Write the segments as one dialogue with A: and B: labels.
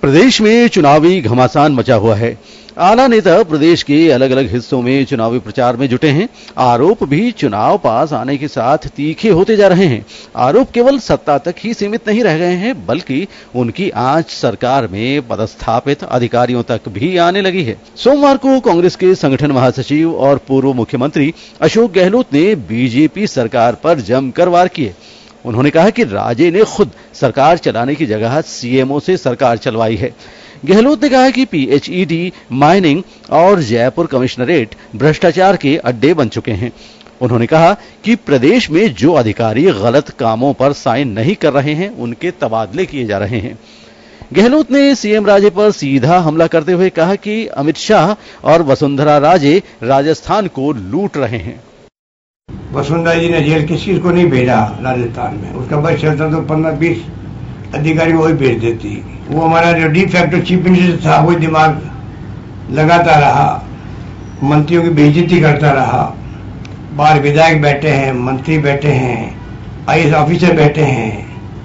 A: प्रदेश में चुनावी घमासान मचा हुआ है। आला नेता प्रदेश के अलग अलग हिस्सों में चुनावी प्रचार में जुटे हैं। आरोप भी चुनाव पास आने के साथ तीखे होते जा रहे हैं। आरोप केवल सत्ता तक ही सीमित नहीं रह गए हैं, बल्कि उनकी आंच सरकार में पदस्थापित अधिकारियों तक भी आने लगी है। सोमवार को कांग्रेस के संगठन महासचिव और पूर्व मुख्यमंत्री अशोक गहलोत ने बीजेपी सरकार पर जमकर वार किए। उन्होंने कहा कि राजे ने खुद सरकार चलाने की जगह सीएमओ से सरकार चलवाई है। गहलोत ने कहा कि पीएचईडी, माइनिंग और जयपुर कमिश्नरेट भ्रष्टाचार के अड्डे बन चुके हैं। उन्होंने कहा कि प्रदेश में जो अधिकारी गलत कामों पर साइन नहीं कर रहे हैं, उनके तबादले किए जा रहे हैं। गहलोत ने सीएम राजे पर सीधा हमला करते हुए कहा कि अमित शाह और वसुंधरा राजे राजस्थान को लूट रहे हैं।
B: वसुंधरा जी ने जेल किसी को नहीं भेजा राजस्थान में, उसका बस चलता तो 15-20 अधिकारी वही भेज देती। वो हमारा जो डी फैक्टो चीफ मिनिस्टर था, वही दिमाग लगाता रहा, मंत्रियों की बेइज्जती करता रहा। बाहर विधायक बैठे हैं, मंत्री बैठे हैं, आईएएस ऑफिसर बैठे हैं,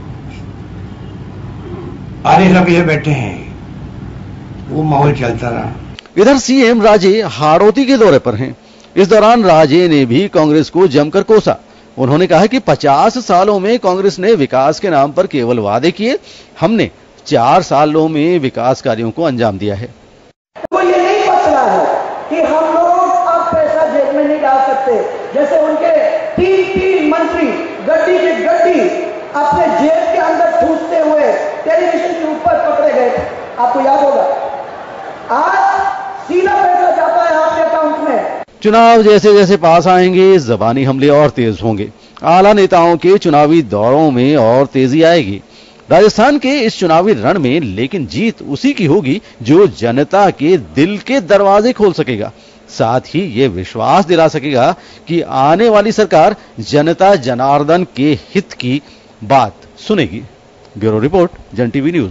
B: आरएएस ऑफिसर बैठे हैं, वो माहौल चलता रहा।
A: इधर सीएम राजे हाड़ौती के दौरे पर हैं। इस दौरान राजे ने भी कांग्रेस को जमकर कोसा। उन्होंने कहा कि 50 सालों में कांग्रेस ने विकास के नाम पर केवल वादे किए, हमने 4 सालों में विकास कार्यों को अंजाम दिया है।
C: वो ये नहीं पता है कि हम लोग अब पैसा जेब में नहीं डाल सकते। जैसे उनके 3 मंत्री गड्डी की गड्डी अपने जेब के अंदर ठूसते हुए टेलीविजन के ऊपर पकड़े गए, आपको याद होगा। आज सीधा पैसा जाता है आपके अकाउंट में।
A: चुनाव जैसे जैसे पास आएंगे, जबानी हमले और तेज होंगे। आला नेताओं के चुनावी दौरों में और तेजी आएगी। राजस्थान के इस चुनावी रण में लेकिन जीत उसी की होगी जो जनता के दिल के दरवाजे खोल सकेगा, साथ ही ये विश्वास दिला सकेगा कि आने वाली सरकार जनता जनार्दन के हित की बात सुनेगी। Bureau report, Jan TV news.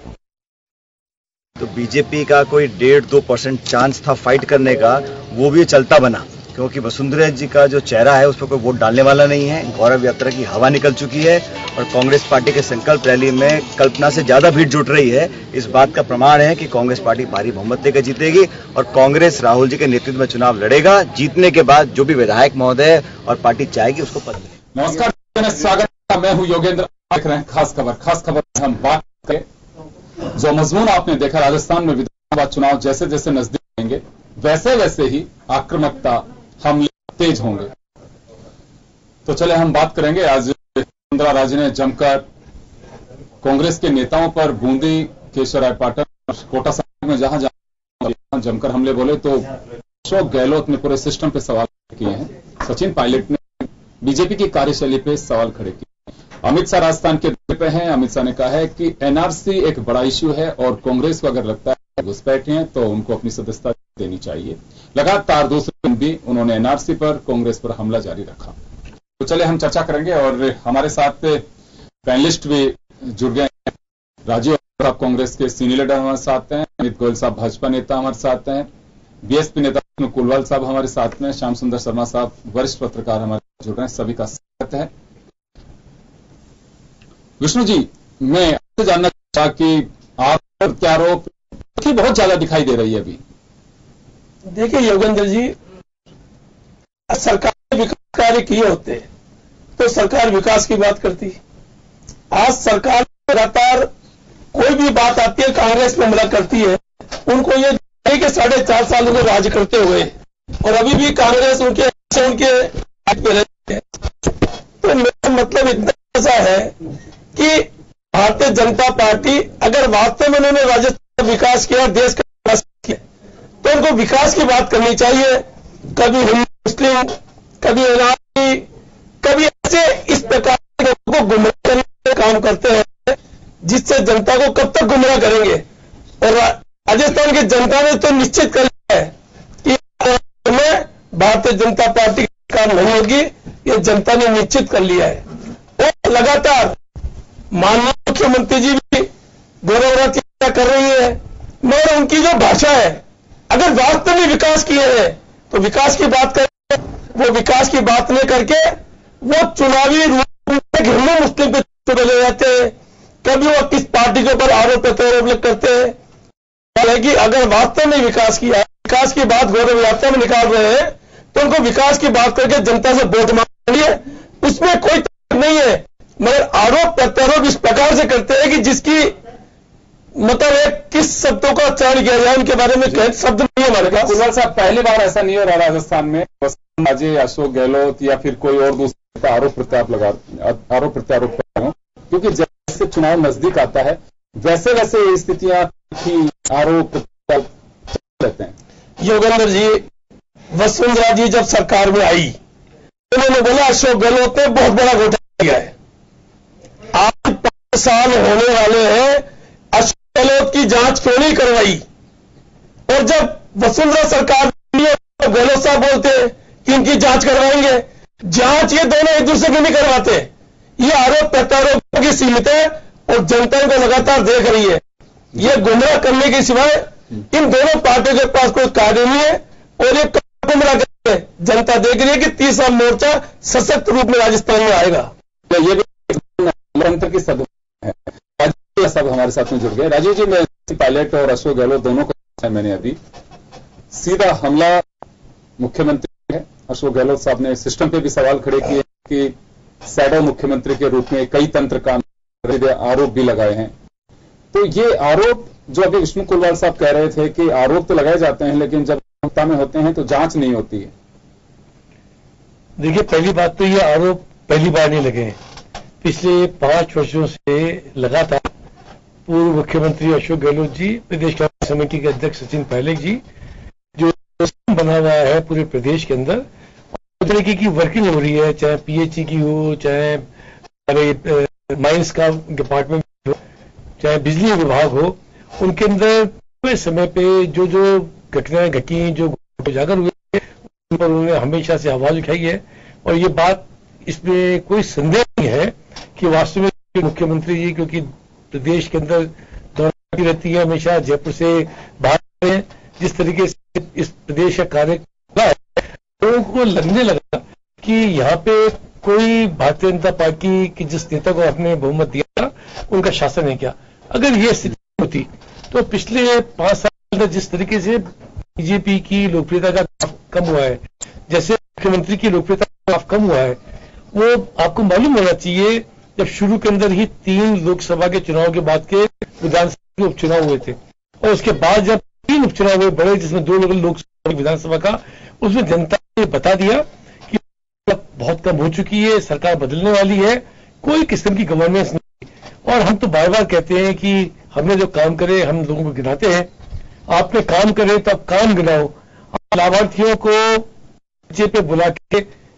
D: तो बीजेपी का कोई 1.5-2% चांस था फाइट करने का, वो भी चलता बना, क्योंकि वसुंधरा जी का जो चेहरा है उस पर कोई वोट डालने वाला नहीं है। गौरव यात्रा की हवा निकल चुकी है और कांग्रेस पार्टी के संकल्प रैली में कल्पना से ज्यादा भीड़ जुट रही है। इस बात का प्रमाण है कि कांग्रेस पार्टी भारी बहुमत लेकर जीतेगी और कांग्रेस राहुल जी के नेतृत्व में चुनाव लड़ेगा। जीतने के बाद जो भी विधायक महोदय और पार्टी चाहेगी उसको पद मिलेगा।
E: नमस्कार, स्वागत है, मैं हूं योगेंद्र। देख रहे हैं खास खबर हम बात करें जो मजमून आपने देखा। राजस्थान में विधानसभा चुनाव जैसे जैसे नजदीक आएंगे वैसे वैसे ही आक्रामकता, हमले तेज होंगे। तो चले हम बात करेंगे। आज वसुंधरा राजे ने जमकर कांग्रेस के नेताओं पर बूंदी, केशवरायपाटन, कोटा साहिब में जहां जमकर हमले बोले, तो अशोक गहलोत ने पूरे सिस्टम पे सवाल किए हैं। सचिन पायलट ने बीजेपी की कार्यशैली पे सवाल खड़े किए। अमित शाह राजस्थान के दौरे पे हैं। अमित शाह ने कहा है कि एनआरसी एक बड़ा इश्यू है और कांग्रेस को अगर लगता है घुसपैठ हैं तो उनको अपनी सदस्यता देनी चाहिए। लगातार दूसरे दिन भी उन्होंने एनआरसी पर, कांग्रेस पर हमला जारी रखा। तो चले हम चर्चा करेंगे और हमारे साथ पैनलिस्ट भी जुड़ गए हैं। राजीव साहब कांग्रेस के सीनियर लीडर हमारे साथ हैं, अमित गोयल साहब भाजपा नेता हमारे साथ हैं, बीएसपी नेता कुलवाल साहब हमारे साथ में, श्याम सुंदर शर्मा साहब वरिष्ठ पत्रकार हमारे जुड़ रहे हैं। सभी का स्वागत है। विष्णु जी, मैं आपसे जानना चाहा कि आप प्रत्यारोप की बहुत ज्यादा दिखाई दे रही है अभी।
F: देखिए योगेंद्र जी, सरकार ने विकास कार्य किए होते तो सरकार विकास की बात करती। आज सरकार लगातार कोई भी बात आती है कांग्रेस पे हमला करती है। उनको ये कि 4.5 साल को राज करते हुए और अभी भी कांग्रेस उनके राज पे रहती है। तो मेरा मतलब इतना सा है कि भारतीय जनता पार्टी अगर वास्तव में उन्होंने राजस्थान विकास किया, देश का विकास किया, तो उनको विकास की बात करनी चाहिए। कभी हिंदू मुस्लिम, कभी एनआरसी, कभी ऐसे इस प्रकार के लोगों को गुमराह करने का काम करते हैं जिससे जनता को कब तक गुमराह करेंगे। और राजस्थान की जनता ने तो निश्चित कर लिया है कि में भारतीय जनता पार्टी का काम नहीं होगी, ये जनता ने निश्चित कर लिया है। और लगातार माननीय मुख्यमंत्री जी भी गौरव यात्रा कर रही है, मगर उनकी जो भाषा है, अगर वास्तव में विकास किए हैं तो विकास की बात करें, वो विकास की बात नहीं करके वो चुनावी रूप में हिंदू मुस्लिम पे चले जाते हैं, कभी वो किस पार्टी के ऊपर आरोप प्रत्यारोप करते हैं। हालांकि अगर वास्तव में विकास किया, विकास की बात गौरव यात्रा में निकाल रहे हैं, तो उनको विकास की बात करके जनता से वोट मांग लिए, उसमें कोई तर्क नहीं है। मगर आरोप प्रत्यारोप इस प्रकार से करते हैं कि जिसकी मतलब एक किस शब्दों का उच्चारण किया जाए उनके बारे में शब्द नहीं है हमारे पास।
E: कुलवाल साहब, पहली बार ऐसा नहीं हो रहा राजस्थान में वसुंधरा, अशोक गहलोत या फिर कोई और दूसरा आरोप प्रत्यारोप कर रहे हो, क्योंकि जैसे चुनाव नजदीक आता है वैसे वैसे ये स्थितियां आरोप रहते हैं।
F: योगेंद्र जी, वसुंधरा जी जब सरकार में आई उन्होंने बोला अशोक गहलोत ने बहुत बड़ा घोटाला किया है। आज 5 साल होने वाले हैं, अशोक गहलोत की जांच क्यों नहीं करवाई? और जब वसुंधरा सरकार तो गहलोत साहब बोलते हैं कि इनकी जांच करवाएंगे। जांच ये दोनों एक दूसरे की नहीं करवाते। ये आरोप प्रत्यारोप की सीमित है और जनता इनको लगातार देख रही है। ये गुमराह करने के सिवाय इन दोनों पार्टियों के पास कोई कार्य नहीं है और ये गुमराह करते हैं। जनता देख रही है कि 30 साल मोर्चा सशक्त रूप में राजस्थान में आएगा।
E: तो ये भी लोकतंत्र की सद है। राजीव साहब हमारे साथ में जुड़ गए। राजीव जी, मैं पायलट और अशोक गहलोत दोनों को मैंने अभी सीधा हमला मुख्यमंत्री है। अशोक गहलोत साहब ने सिस्टम पे भी सवाल खड़े किए कि शैडो मुख्यमंत्री के रूप में कई तंत्र काम आरोप भी लगाए हैं। तो ये आरोप जो अभी विष्णु कुलवाल साहब कह रहे थे कि आरोप तो लगाए जाते हैं लेकिन जब सत्ता में होते हैं तो जांच नहीं होती है।
F: देखिए, पहली बात तो ये आरोप पहली बार नहीं लगे। पिछले 5 वर्षों से लगातार पूर्व मुख्यमंत्री अशोक गहलोत जी, प्रदेश कांग्रेस समिति के अध्यक्ष सचिन पायलट जी, जो सिस्टम बना हुआ है पूरे प्रदेश के अंदर, तरीके की वर्किंग हो रही है, चाहे पीएचई की हो, चाहे माइंस का डिपार्टमेंट हो, चाहे बिजली विभाग हो, उनके अंदर पूरे समय पे जो जो घटनाएं घटी, जो उजागर हुए, उन पर उन्होंने हमेशा से आवाज उठाई है। और ये बात, इसमें कोई संदेह नहीं है कि वास्तव में मुख्यमंत्री जी, क्योंकि प्रदेश के अंदर दौरान रहती है, हमेशा जयपुर से बाहर हैं, जिस तरीके से इस प्रदेश का कार्य है, लोगों को लगने लगा कि यहाँ पे कोई भारतीय जनता पार्टी की जिस नेता को आपने बहुमत दिया उनका शासन है क्या। अगर ये स्थिति होती तो पिछले 5 साल में जिस तरीके से बीजेपी की लोकप्रियता का ग्राफ कम हुआ है, जैसे मुख्यमंत्री की लोकप्रियता का ग्राफ कम हुआ है, वो आपको मालूम होना चाहिए। जब शुरू के अंदर ही 3 लोकसभा के चुनाव के बाद के विधानसभा के उपचुनाव हुए थे और उसके बाद जब 3 उपचुनाव हुए बड़े, जिसमें 2 लोकसभा विधानसभा का, उसमें जनता ने बता दिया कि बहुत कम हो चुकी है, सरकार बदलने वाली है, कोई किस्म की गवर्नेंस नहीं। और हम तो बार बार कहते हैं कि हमने जो काम करे हम लोगों को गिनाते हैं, आपने काम करे तो आप काम गिनाओ। लाभार्थियों को नीचे पे बुला के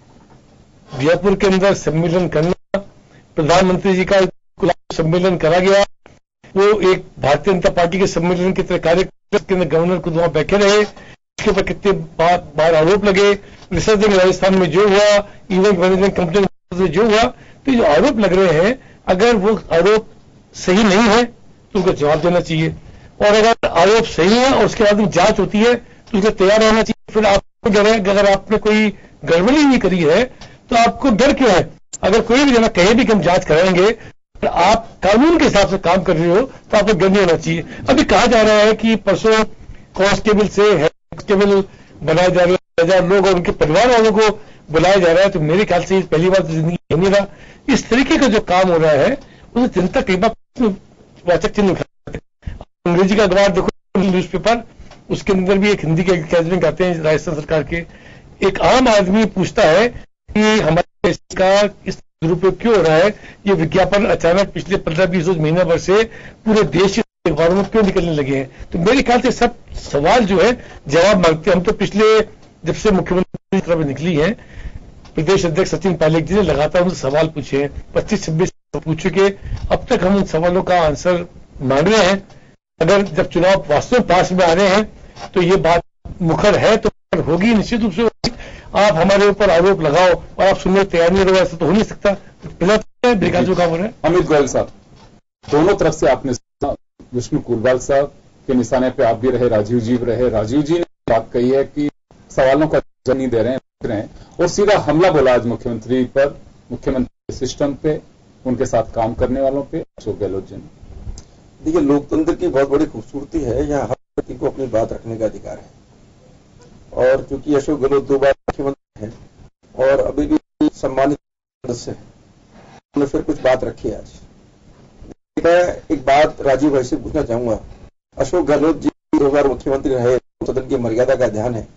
F: जयपुर के अंदर सम्मेलन करना, प्रधानमंत्री जी का सम्मेलन करा गया, वो एक भारतीय जनता पार्टी के सम्मेलन की तरह कार्य के अंदर गवर्नर खुद वहां बैठे रहे, इसके ऊपर कितने बार आरोप लगे। विसर्जन राजस्थान में जो हुआ, इवेंट मैनेजमेंट कंपनी में जो हुआ, तो जो आरोप लग रहे हैं, अगर वो आरोप सही नहीं है तो उनको जवाब देना चाहिए, और अगर आरोप सही है और उसके बाद में जांच होती है तो उसके तैयार रहना चाहिए। फिर आपको डर है, अगर आपने कोई गड़बड़ी नहीं करी है तो आपको डर क्यों है? अगर कोई भी जना कहे भी कि हम जांच कराएंगे, तो आप कानून के हिसाब से काम कर रहे हो तो आपको डर नहीं होना चाहिए। अभी कहा जा रहा है कि परसों कांस्टेबल से हेड कांस्टेबल बनाए जा रहे हैं, 1000 लोग और उनके परिवार वालों को बुलाया जा रहा है। तो मेरे ख्याल से पहली बार जिंदगी है नहीं रहा इस तरीके का जो काम हो रहा है, उसे जनता कई बार वाचक चिन्ह उठाते। अंग्रेजी का अखबार देखो, न्यूज़पेपर, उसके अंदर भी एक हिंदी के कैजरिंग आते हैं राजस्थान सरकार के। एक आम आदमी पूछता है कि हमारे देश का इस दुरुपयोग क्यों हो रहा है, ये विज्ञापन अचानक पिछले 15-20 महीना भर से पूरे देश के अखबारों में क्यों निकलने लगे हैं। तो मेरे ख्याल से सब सवाल जो है जवाब मांगते हैं। हम तो पिछले जब से मुख्यमंत्री की तरफ निकली है, प्रदेश अध्यक्ष सचिन पायलट जी ने लगातार उनसे सवाल पूछे हैं, 25-26 पूछ चुके। अब तक हम उन सवालों का आंसर मांग रहे हैं। अगर जब चुनाव वास्तव में पास में आ रहे हैं तो ये बात मुखर है तो होगी, निश्चित रूप से। आप हमारे ऊपर आरोप लगाओ और आप सुनने तैयार नहीं रहो, ऐसा तो हो नहीं सकता। बेकार जो काम हो रहा है।
E: अमित गोयल साहब, दोनों तरफ से आपने विष्णु कुलवाल साहब के निशाने पे आप भी रहे, राजीव जी भी रहे। राजीव जी ने बात कही है कि सवालों का जवाब नहीं दे रहे हैं और सीधा हमला बोला आज मुख्यमंत्री पर, मुख्यमंत्री सिस्टम पे उनके साथ काम करने वालों पे अशोक गहलोत जी ने।
G: देखिए, लोकतंत्र की बहुत बड़ी खूबसूरती है, यहाँ हर व्यक्ति को अपनी बात रखने का अधिकार है। और चूंकि अशोक गहलोत 2 बार मुख्यमंत्री हैं और अभी भी सम्मानित सदस्य हैं, उन्होंने फिर कुछ बात रखी है। आज मैं एक बात राजीव भाई से पूछना चाहूंगा। अशोक गहलोत जी 2 बार मुख्यमंत्री रहे, सदन की मर्यादा का ध्यान है।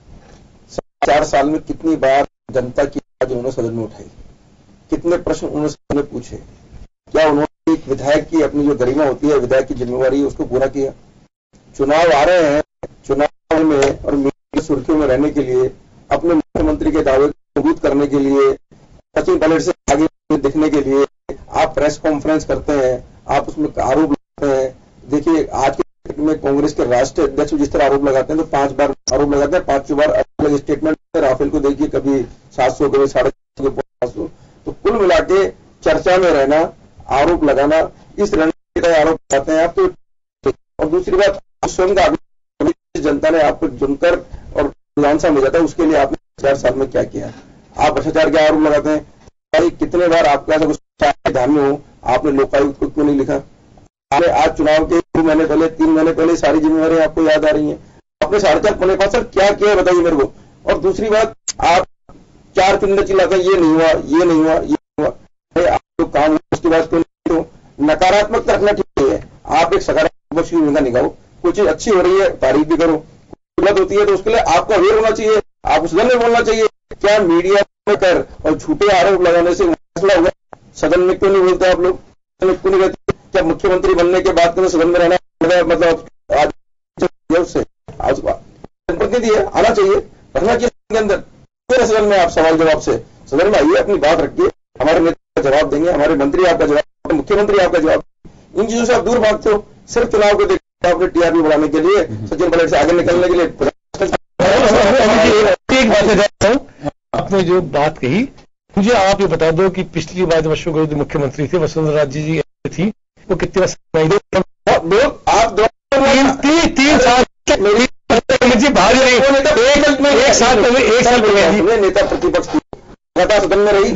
G: 4 साल में कितनी बार जनता की आवाज उन्होंने सदन में उठाई, कितने प्रश्न उन्होंने सदन में पूछे, क्या उन्होंने एक विधायक की अपनी जो गरिमा होती है, विधायक की जिम्मेवारी, उसको पूरा किया। चुनाव आ रहे हैं, चुनाव में और मीडिया सुर्खियों में रहने के लिए, अपने मुख्यमंत्री के दावे को मजबूत करने के लिए, सचिन पायलट से आगे दिखने के लिए आप प्रेस कॉन्फ्रेंस करते हैं, आप उसमें आरोप लगाते हैं। देखिए, आज के में कांग्रेस के राष्ट्रीय अध्यक्ष जिस तरह आरोप लगाते हैं, तो 5 बार आरोप लगाते हैं, 5 बार अलग स्टेटमेंट। राफेल को देखिए, कभी 700, कभी 550। तो कुल मिला के चर्चा में रहना, आरोप लगाना, इस रणनीति का आरोप लगाते हैं आप। तो और दूसरी बात, स्वयं का जनता ने आपको चुनकर और विधानसभा में जाता है, उसके लिए आपने 4 साल में क्या किया। आप भ्रष्टाचार के आरोप लगाते हैं। भाई, कितने बार आपका ऐसा कुछ ध्यान में हो, आपने लोकायुक्त को क्यों नहीं लिखा? आपने आज चुनाव के 2 महीने पहले, 3 महीने पहले सारी जिम्मेवारी आपको याद आ रही है। आपने 4.5 महीने बाद सर क्या किया बताइए मेरे को। और दूसरी बात, आप 4 चुनने चिल्लाते हैं, ये नहीं हुआ, ये नहीं हुआ, ये नहीं हुआ। भाई, आप तो काम उसके बाद क्यों नहीं हो? नकारात्मक रखना ठीक है, आप एक सकारात्मक की भूमिका निभाओ। कोई चीज अच्छी हो रही है, तारीफ भी करो। गलत होती है तो उसके लिए आपको अवेयर होना चाहिए, आप उस सदन में बोलना चाहिए। क्या मीडिया में कर और झूठे आरोप लगाने से मसला हुआ? सदन में क्यों नहीं बोलते आप लोग? सदन में क्यों नहीं कहते? क्या मुख्यमंत्री बनने के बाद सदन में रहना मतलब आज से आज प्रतिनिधि है, आना चाहिए, रखना चाहिए सदन के अंदर। फिर सदन में आप सवाल जवाब से सदन में आइए, अपनी बात रखिए, हमारे नेता जवाब देंगे, हमारे मंत्री आपका जवाब, मुख्यमंत्री आपका जवाब। इन चीजों से आप दूर भागते हो, सिर्फ चुनाव को देखते हो, अपने टीआरपी बढ़ाने के लिए, सचिन पायलट से आगे निकलने के लिए।
F: एक बात बताता हूँ, आपने जो बात कही, मुझे आप ये बता दो कि पिछली बार जब अशोक गहलोत मुख्यमंत्री थे, वसुंधरा राजे जी थी, वो कितने लोग आप 3 साल बाहर नहीं, एक साल पहले
G: नेता प्रतिपक्ष थी, सदन में रही,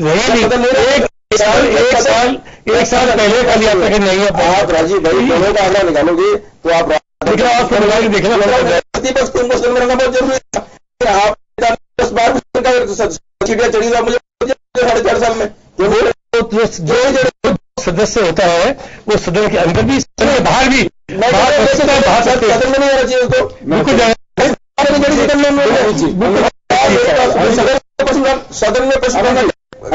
F: एक साल पहले पद यात्रा के नहीं है।
G: आप राजीव भाई दोनों का आंकड़ा निकालोगे तो आप देखना प्रतिपक्ष टीम को सदन में रहना बहुत जरूरी है। आप 10 बार सीढ़ियां चढ़ी था मुझे 4.5 साल में। जो सदस्य होता है वो सदन के अंदर भी, सदन के बाहर भी, सदन में नहीं आना चाहिए उसको, बिल्कुल सदन में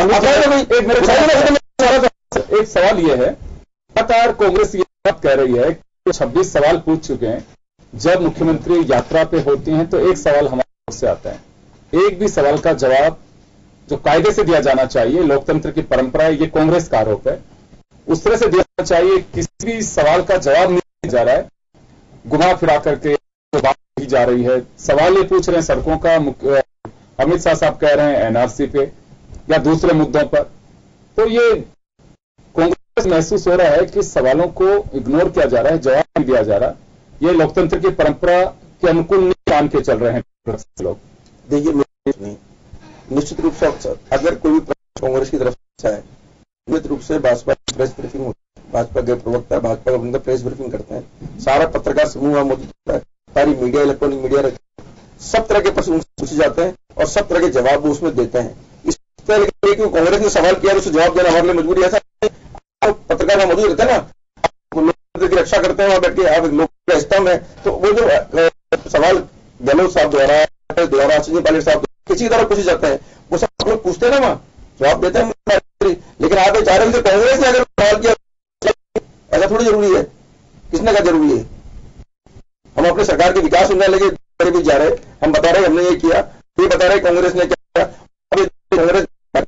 E: एक सवाल यह है, लगातार कांग्रेस ये बात कह रही है कि 26 सवाल पूछ चुके हैं। जब मुख्यमंत्री यात्रा पे होती हैं तो एक सवाल हमारे से आता है, एक भी सवाल का जवाब जो कायदे से दिया जाना चाहिए, लोकतंत्र की परंपरा है, ये कांग्रेस का आरोप है, उस तरह से दिया चाहिए। किसी भी सवाल का जवाब नहीं दिया जा रहा है, घुमा फिरा करके बात की जा रही है। सवाल ये पूछ रहे हैं सड़कों का, अमित शाह साहब कह रहे हैं एनआरसी पे या दूसरे मुद्दों पर। तो ये कांग्रेस महसूस हो रहा है कि सवालों को इग्नोर किया जा रहा है, जवाब नहीं दिया जा रहा। ये लोकतंत्र की परंपरा के अनुकूल नहीं मान के चल रहे हैं लोग।
G: देखिए, निश्चित रूप से अगर कोई भी कांग्रेस की तरफ से है, निश्चित रूप से भाजपा प्रेस ब्रीफिंग होती है, भाजपा के प्रवक्ता भाजपा का प्रेस ब्रीफिंग करते हैं, सारा पत्रकार समूह मौजूद होता है, सारी मीडिया, इलेक्ट्रॉनिक मीडिया रहती है, सब तरह के प्रश्न पूछे जाते हैं और सब तरह के जवाब वो उसमें देते हैं। इस तरह के कांग्रेस ने सवाल किया उसे जवाब देना हमारे लिए मजबूरी, ऐसा पत्रकार वहां मौजूद रहता है ना, लोकतंत्र की रक्षा करते हैं वहां बैठ के, आप लोक स्तंभ है। तो वो जो सवाल गहलोत साहब द्वारा सचिन पायलट साहब किसी तरह पूछे जाते हैं, वो सब लोग पूछते हैं ना, वहां जवाब देते हैं। लेकिन आप ये चाह रहे हैं कांग्रेस ने अगर सवाल किया, ऐसा थोड़ी जरूरी है, किसने कहा जरूरी है? हम अपने सरकार के विकास होने लगे भी जा रहे, हम बता रहे हमने ये किया, ये बता रहे कांग्रेस ने क्या कांग्रेस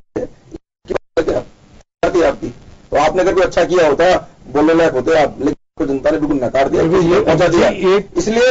G: आपकी। तो आपने अगर कोई अच्छा किया होता, बोलने लायक होते आप, लेकिन जनता ने बिल्कुल नकार दिया, पहुंचा दिया। इसलिए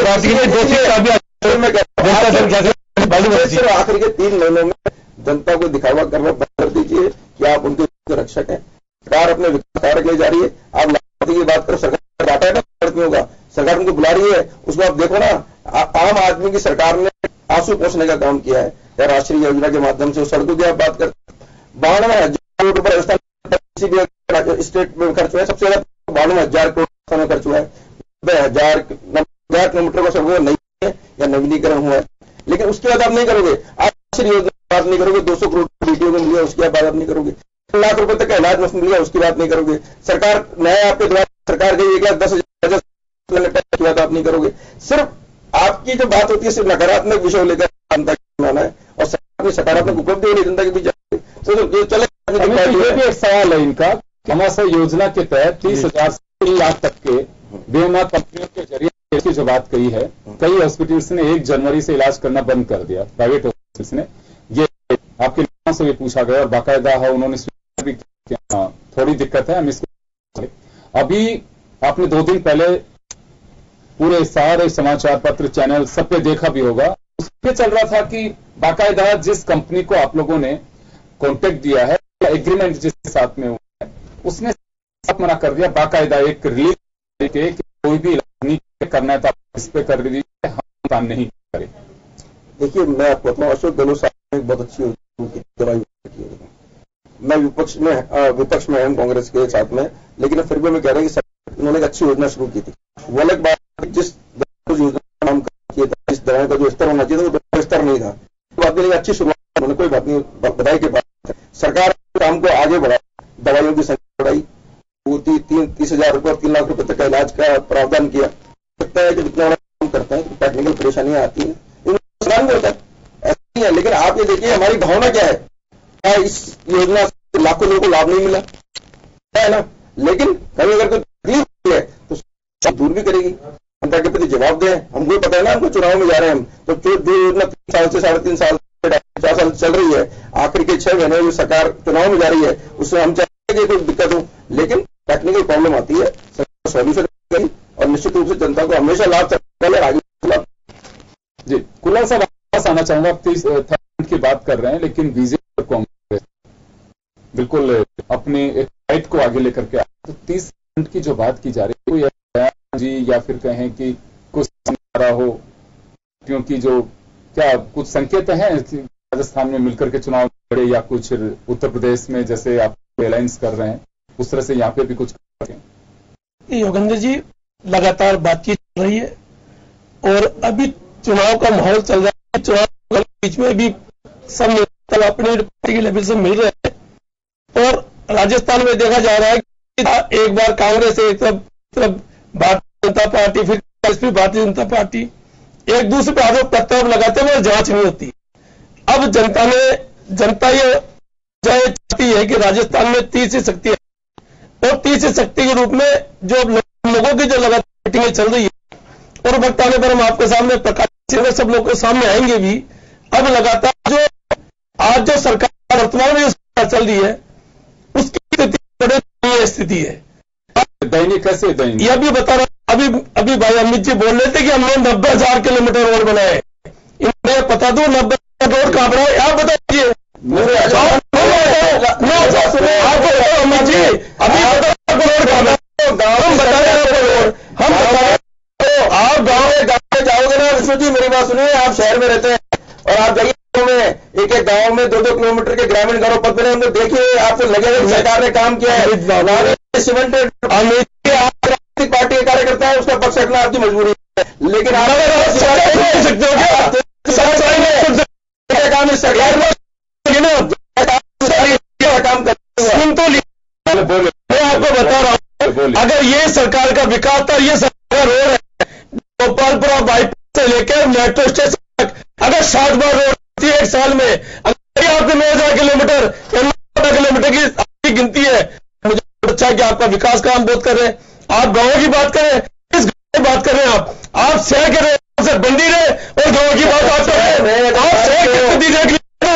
G: आखिर के 3 महीनों में जनता को दिखावा करना बंद कर दीजिए कि आप उनके रक्षक हैं। सरकार अपने विकास कार्य के लिए जा रही है, आप की बात करो, सरकार डाटा है ना, क्यों होगा? सरकार उनको बुला रही है, उसको आप देखो ना, आम आदमी की सरकार ने आंसू पोंछने का काम किया है, या राष्ट्रीय योजना के माध्यम से सड़कों की आप बात करते 92,000 करोड़ रुपए किसी भी स्टेट में खर्च हुआ है, सबसे ज्यादा 92,000 करोड़ में खर्च हुआ है। 90,000 किलोमीटर का सड़कों नहीं है या नवीनीकरण हुआ है, लेकिन उसके बाद आप नहीं करोगे। आप योजना की बात नहीं करोगे, 200 करोड़ बीटीओ को मिल गया उसकी बात आप नहीं करोगे, 1 लाख रुपए तक का इलाज मुफ्त मिल गया उसकी बात नहीं करोगे। सरकार नया आपके द्वारा सरकार गई 1,10,000 की बात आप नहीं करोगे। सिर्फ आपकी जो बात होती है सिर्फ नकारात्मक विषय लेकर जनता को बनाना है और सरकार में सकारात्मक उपलब्धि हो रही जनता के बीच तो चले।
E: ये भी एक सवाल है इनका, आवास योजना के तहत 30,000 से 3 लाख तक के बीमा कंपनियों के जरिए इसकी जो बात कही है, कई हॉस्पिटल्स ने 1 जनवरी से इलाज करना बंद कर दिया, प्राइवेट हॉस्पिटल्स ने। ये आपके लोगों से भी पूछा गया और बाकायदा है उन्होंने स्वीकार भी किया, थोड़ी दिक्कत है हम इसको। अभी आपने 2 दिन पहले पूरे सारे समाचार पत्र चैनल सब पे देखा भी होगा, उसपे चल रहा था कि बाकायदा जिस कंपनी को आप लोगों ने कॉन्टेक्ट दिया है या एग्रीमेंट जिसके साथ में हुआ है उसने साथ मना कर दिया, बाकायदा एक रिलीज कि कोई भी इलाज नहीं करना है तो इस पे कर दीजिए, हम काम नहीं करें।
G: देखिए मैं आपको बताऊं, अशोक गहलोत साहब ने बहुत अच्छी दवाई की है। मैं विपक्ष में हूं कांग्रेस के साथ में, लेकिन फिर भी मैं कह रहा हूं कि उन्होंने एक अच्छी योजना शुरू की थी। वो अलग बात, जिस योजना का नाम किया था, जिस दवाई का जो स्तर होना चाहिए था वो स्तर नहीं था, तो बात नहीं, अच्छी शुरुआत उन्होंने, कोई बात नहीं, बधाई के बाद सरकार काम को आगे बढ़ा, दवाइयों की संख्या बढ़ाई, 30,000 रुपये और 3 लाख रुपए तक का इलाज का प्रावधान किया। लगता है कि जितना काम करते हैं तो टेक्निकल परेशानियां आती हैं, इनका भी होता है, ऐसा नहीं है। लेकिन आप ये देखिए हमारी भावना क्या है, क्या इस योजना से लाखों लोगों को लाभ नहीं मिला है ना, लेकिन कभी अगर कोई तकलीफ है तो सब दूर भी करेगी, जनता के प्रति जवाब दें। हमको पता है ना, हमको चुनाव में जा रहे हैं हम, तो जो योजना 3 साल से 3.5 साल 4 साल चल रही है, आखिरी के 6 महीने जो सरकार चुनाव में जा रही है उससे हम चाहते हैं कि कोई दिक्कत हो, लेकिन टेक्निकल प्रॉब्लम आती है, सॉल्यूशन करेगी और निश्चित रूप से जनता को हमेशा लाभ चाहिए आगे।
E: जी कुल्ला साहब वापस आना चाहूंगा, 30 की बात कर रहे हैं, लेकिन बीजेपी और कांग्रेस बिल्कुल अपने एक फाइट को आगे लेकर के तो 30% की जो बात की जा रही है जी, या फिर कहें कि कुछ रहा हो, क्योंकि जो क्या कुछ संकेत हैं राजस्थान में मिलकर के चुनाव लड़े या कुछ उत्तर प्रदेश में जैसे आप अलायंस कर रहे हैं उस तरह से यहाँ पे भी कुछ कर रहे हैं।
F: योगेंद्र जी लगातार बातचीत चल रही है और अभी चुनाव का माहौल चल रहा है, चुनाव के बीच में भी सब नेता अपनी पार्टी के लेवल से मिल रहे हैं और राजस्थान में देखा जा रहा है कि एक बार कांग्रेस, एक तरफ भारतीय जनता पार्टी, फिर भारतीय जनता पार्टी एक दूसरे पर आरोप प्रत्यारोप लगाते हुए जांच नहीं होती। अब जनता ये चाहती है कि राजस्थान में तीसरी शक्ति है और तीसरी शक्ति के रूप में जो लोगों की जो लगातार मीटिंगें चल रही है और वक्त आने पर हम आपके सामने प्रकाश सब लोगों के सामने आएंगे भी। अब लगातार जो आज जो सरकार वर्तमान में चल रही है उसकी स्थिति बड़ी स्थिति है।
E: दैनिक कैसे दैनिक
F: यह भी बता रहा, अभी भाई अमित जी बोल रहे थे कि हमने 90,000 किलोमीटर रोड बनाए। मैं बता दूं 90,000 रोड कहां बनाए आप बताइए। अमित जी अभी रोड कहां बनाए, हम बताए आप गाँव में जाओगे ना विष्णु जी, मेरी बात सुनिए, आप शहर में रहते हैं और आप जाइए में एक गांव में 2-2 किलोमीटर के ग्रामीण घरों पर बने, हमने देखिए आपको लगेगा सरकार ने काम किया है। सीमेंटेड राजनीतिक पार्टी के कार्यकर्ता है, उसका पक्ष रखना आपकी मजबूरी है, लेकिन आप काम इस सरकार काम मैं आपको बता रहा हूं, अगर ये सरकार का विकास था, ये सरकार रोड है गोपालपुरा बाईपास से लेकर मेट्रो स्टेशन तक, अगर 60 बार रोड होती है एक साल में, अगर आपको 9,000 किलोमीटर या 9,000 किलोमीटर की गिनती है, मुझे अच्छा है कि आपका विकास का हम बात कर रहे हैं। आप गाँव की बात करें, किस गाँव की बात कर रहे हैं आप शहर के रोड से बंदी रहे और गाँव की बात आप कर रहे हैं। आप शहर की स्थिति देख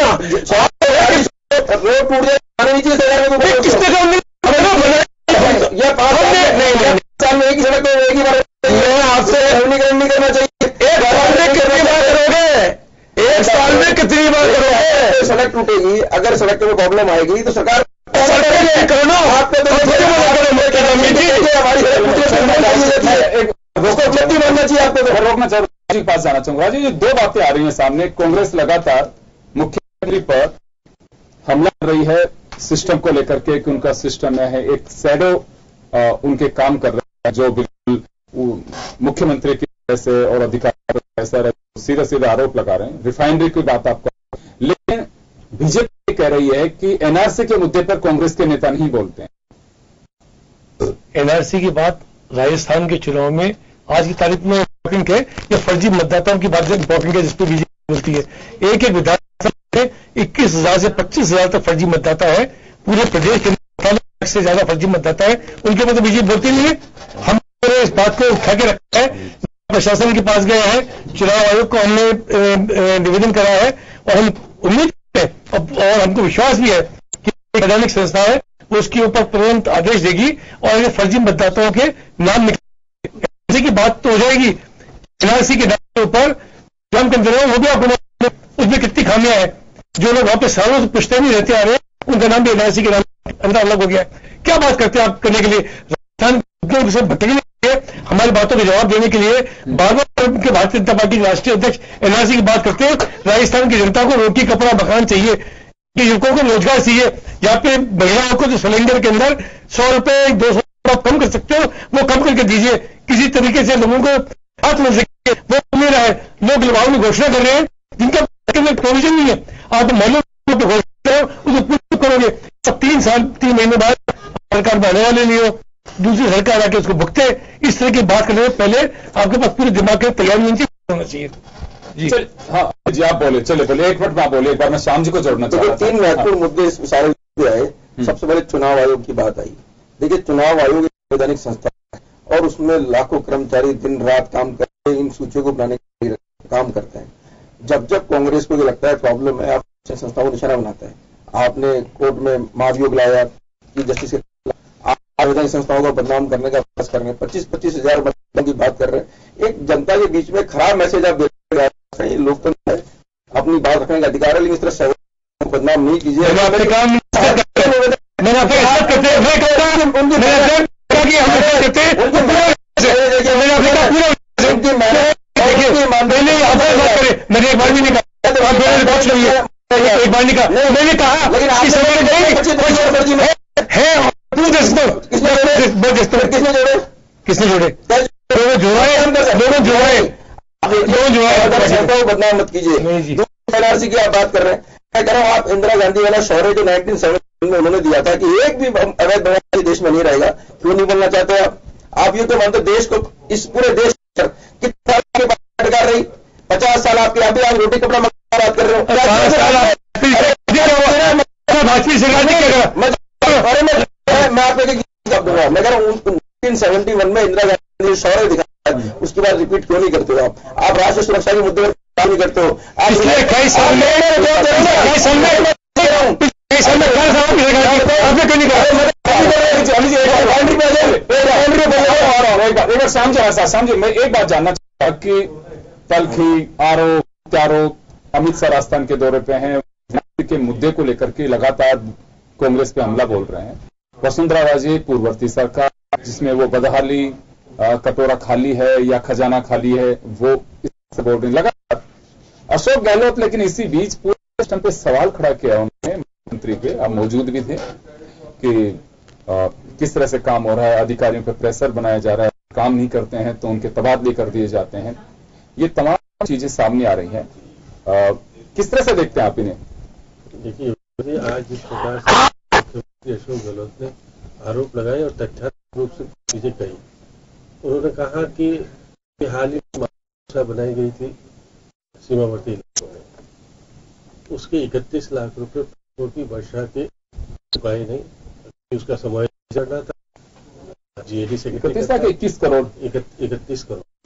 F: रोड टूट जाए किसने काम यह 5 साल में एक ही सड़क एक ही बार आपसे नवीनीकरण नहीं करना चाहिए। एक साल में कितनी बार करोगे, एक साल में कितनी बार करोगे? सड़क टूटेगी, अगर सड़क में प्रॉब्लम आएगी तो सरकार करना आपको उपलब्धि बनना चाहिए। आपको
E: रोकना चाहिए। पास जाना चाहूंगा जी, ये 2 बातें आ रही हैं सामने। कांग्रेस लगातार मुख्यमंत्री पर हमला कर रही है, सिस्टम को लेकर के कि उनका सिस्टम है, एक शैडो उनके काम कर रहे हैं जो बिल्कुल मुख्यमंत्री की वजह से और अधिकारी ऐसा सीधे सीधे आरोप लगा रहे हैं। रिफाइनरी की बात आपको, लेकिन बीजेपी कह रही है कि एनआरसी के मुद्दे पर कांग्रेस के नेता नहीं बोलते हैं।
F: एनआरसी की बात राजस्थान के चुनाव में आज की तारीख में इंपॉर्टेंट है या फर्जी मतदाताओं की बात इंपॉर्टेंट है, जिसपे बीजेपी बोलती है। एक एक विधानसभा में 21,000 से 25,000 तक फर्जी मतदाता है। पूरे प्रदेश के 18 से ज्यादा फर्जी मतदाता है, उनके ऊपर तो बीजेपी बोलती नहीं है। हम इस बात को उठा के रखा है, प्रशासन के पास गए हैं, चुनाव आयोग को हमने निवेदन करा है और हम उम्मीद है और हमको विश्वास भी है कि वैधानिक संस्था है वो उसके ऊपर तुरंत आदेश देगी और ये फर्जी मतदाताओं के नाम निकलेंगे। ऐसी की बात तो हो जाएगी। एनआरसी के नाम के ऊपर जो हम कंसिडर हैं वो भी आपको उसमें कितनी खामियां हैं। जो लोग वहां पे सालों से पुश्ते नहीं रहते आ रहे हैं उनका नाम भी एनआरसी के नाम अंदर अलग हो गया है। क्या बात करते हैं आप करने के लिए? राजस्थान से भटकने के लिए, हमारी बातों के जवाब देने के लिए बार बार के भारतीय जनता पार्टी के राष्ट्रीय अध्यक्ष एनआरसी की बात करते हैं। राजस्थान की जनता को रोटी कपड़ा मकान चाहिए, कि युवकों को रोजगार चाहिए। यहाँ पे महिलाओं को जो सिलेंडर के अंदर 100 रुपए 200 रुपए कम कर सकते हो वो कम करके दीजिए। किसी तरीके से लोगों को हाथ मिल सके वो मिल रहा है। लोग लॉकडाउन में घोषणा कर रहे हैं जिनका प्रोविजन नहीं है। आप महिलाओं को घोषणा करो, उसको पूर्ण करोगे तो 3 महीने बाद सरकार बढ़ने वाले नहीं हो, दूसरी सरकार आके उसको भुगते। इस तरह की बात करने से पहले आपके पास पूरे दिमाग की तैयारी होना चाहिए। जी
E: हाँ जी, आप बोले, चले बोले, एक मिनट में आप बोले, एक बार मैं श्याम जी को जोड़ना चाहता हूं।
G: 3 महत्वपूर्ण मुद्दे इस सारे मुद्दे आए। सबसे पहले चुनाव आयोग की बात आई। देखिए, चुनाव आयोग एक वैधानिक संस्था है और उसमें लाखों कर्मचारी दिन रात काम करके इन सूचियों को बनाने के लिए काम करते हैं। जब जब कांग्रेस को लगता है प्रॉब्लम है, आप संस्था को निशाना बनाता है। आपने कोर्ट में महाभियोग लाया कि जस्टिस के वैधानिक संस्थाओं को बदनाम करने का प्रयास कर रहे हैं। 25-25 हजार मतदाताओं की बात कर रहे हैं। एक जनता के बीच में खराब मैसेज आप दे रहे हैं। लोकतंत्र है, अपनी बात रखने का अधिकार है, लेकिन इस तरह से बदनाम नहीं कीजिए।
F: मैंने एक बार भी नहीं कहा, मैंने कहा किसने जोड़े? दोनों
G: बदनाम मत कीजिए। एनआरसी की आप बात कर रहे हैं, मैं कह रहा हूं आप इंदिरा गांधी वाला शौर्य जो 1970 में उन्होंने दिया था कि एक भी अवैध बंगाली देश में नहीं रहेगा, क्यों नहीं बोलना चाहते आप ये तो मानते देश को, इस पूरे देश कितने साल की बात कर रही? 50 साल आपके आप रोटी कपड़ा बात कर रहे हो। मैं आपको जवाब दूंगा। मैं कह रहा हूँ 1971 में इंदिरा गांधी ने शौर्य दिखाया, उसके बाद रिपीट क्यों नहीं करते हो आप राष्ट्रीय सुरक्षा के मुद्दे पर काम नहीं करते हो।
E: श्याम जी, मैं एक बात जानना चाहता कि तल्खी आरोप अमित शाह राजस्थान के दौरे पे हैं, के मुद्दे को लेकर के लगातार कांग्रेस पे हमला बोल रहे हैं। वसुंधरा राजे पूर्ववर्ती सरकार जिसमें वो बदहाली कटोरा खाली है या खजाना खाली है, वो इससे बोल रहे हैं लगातार। अशोक गहलोत लेकिन इसी बीच पूरे सिस्टम पे सवाल खड़ा किया उन्होंने, मुख्यमंत्री पे, आप मौजूद भी थे, कि किस तरह से काम हो रहा है, अधिकारियों पे प्रेशर बनाया जा रहा है, काम नहीं करते हैं तो उनके तबादले कर दिए जाते हैं। ये तमाम चीजें सामने आ रही हैं, किस तरह से देखते हैं आप इन्हें?
H: देखिए, आज जिस प्रकार से अशोक गहलोत ने आरोप लगाए और तथ्यात्मक रूप से चीजें कही, उन्होंने कहा कि हाल ही में बनाई गई थी सीमावर्ती इलाकों में, उसके 31 लाख रुपए की वर्षा के चुकाए नहीं, उसका समायोजन करना था जीएडी से
E: 31 करोड़ 31 करोड़
H: 21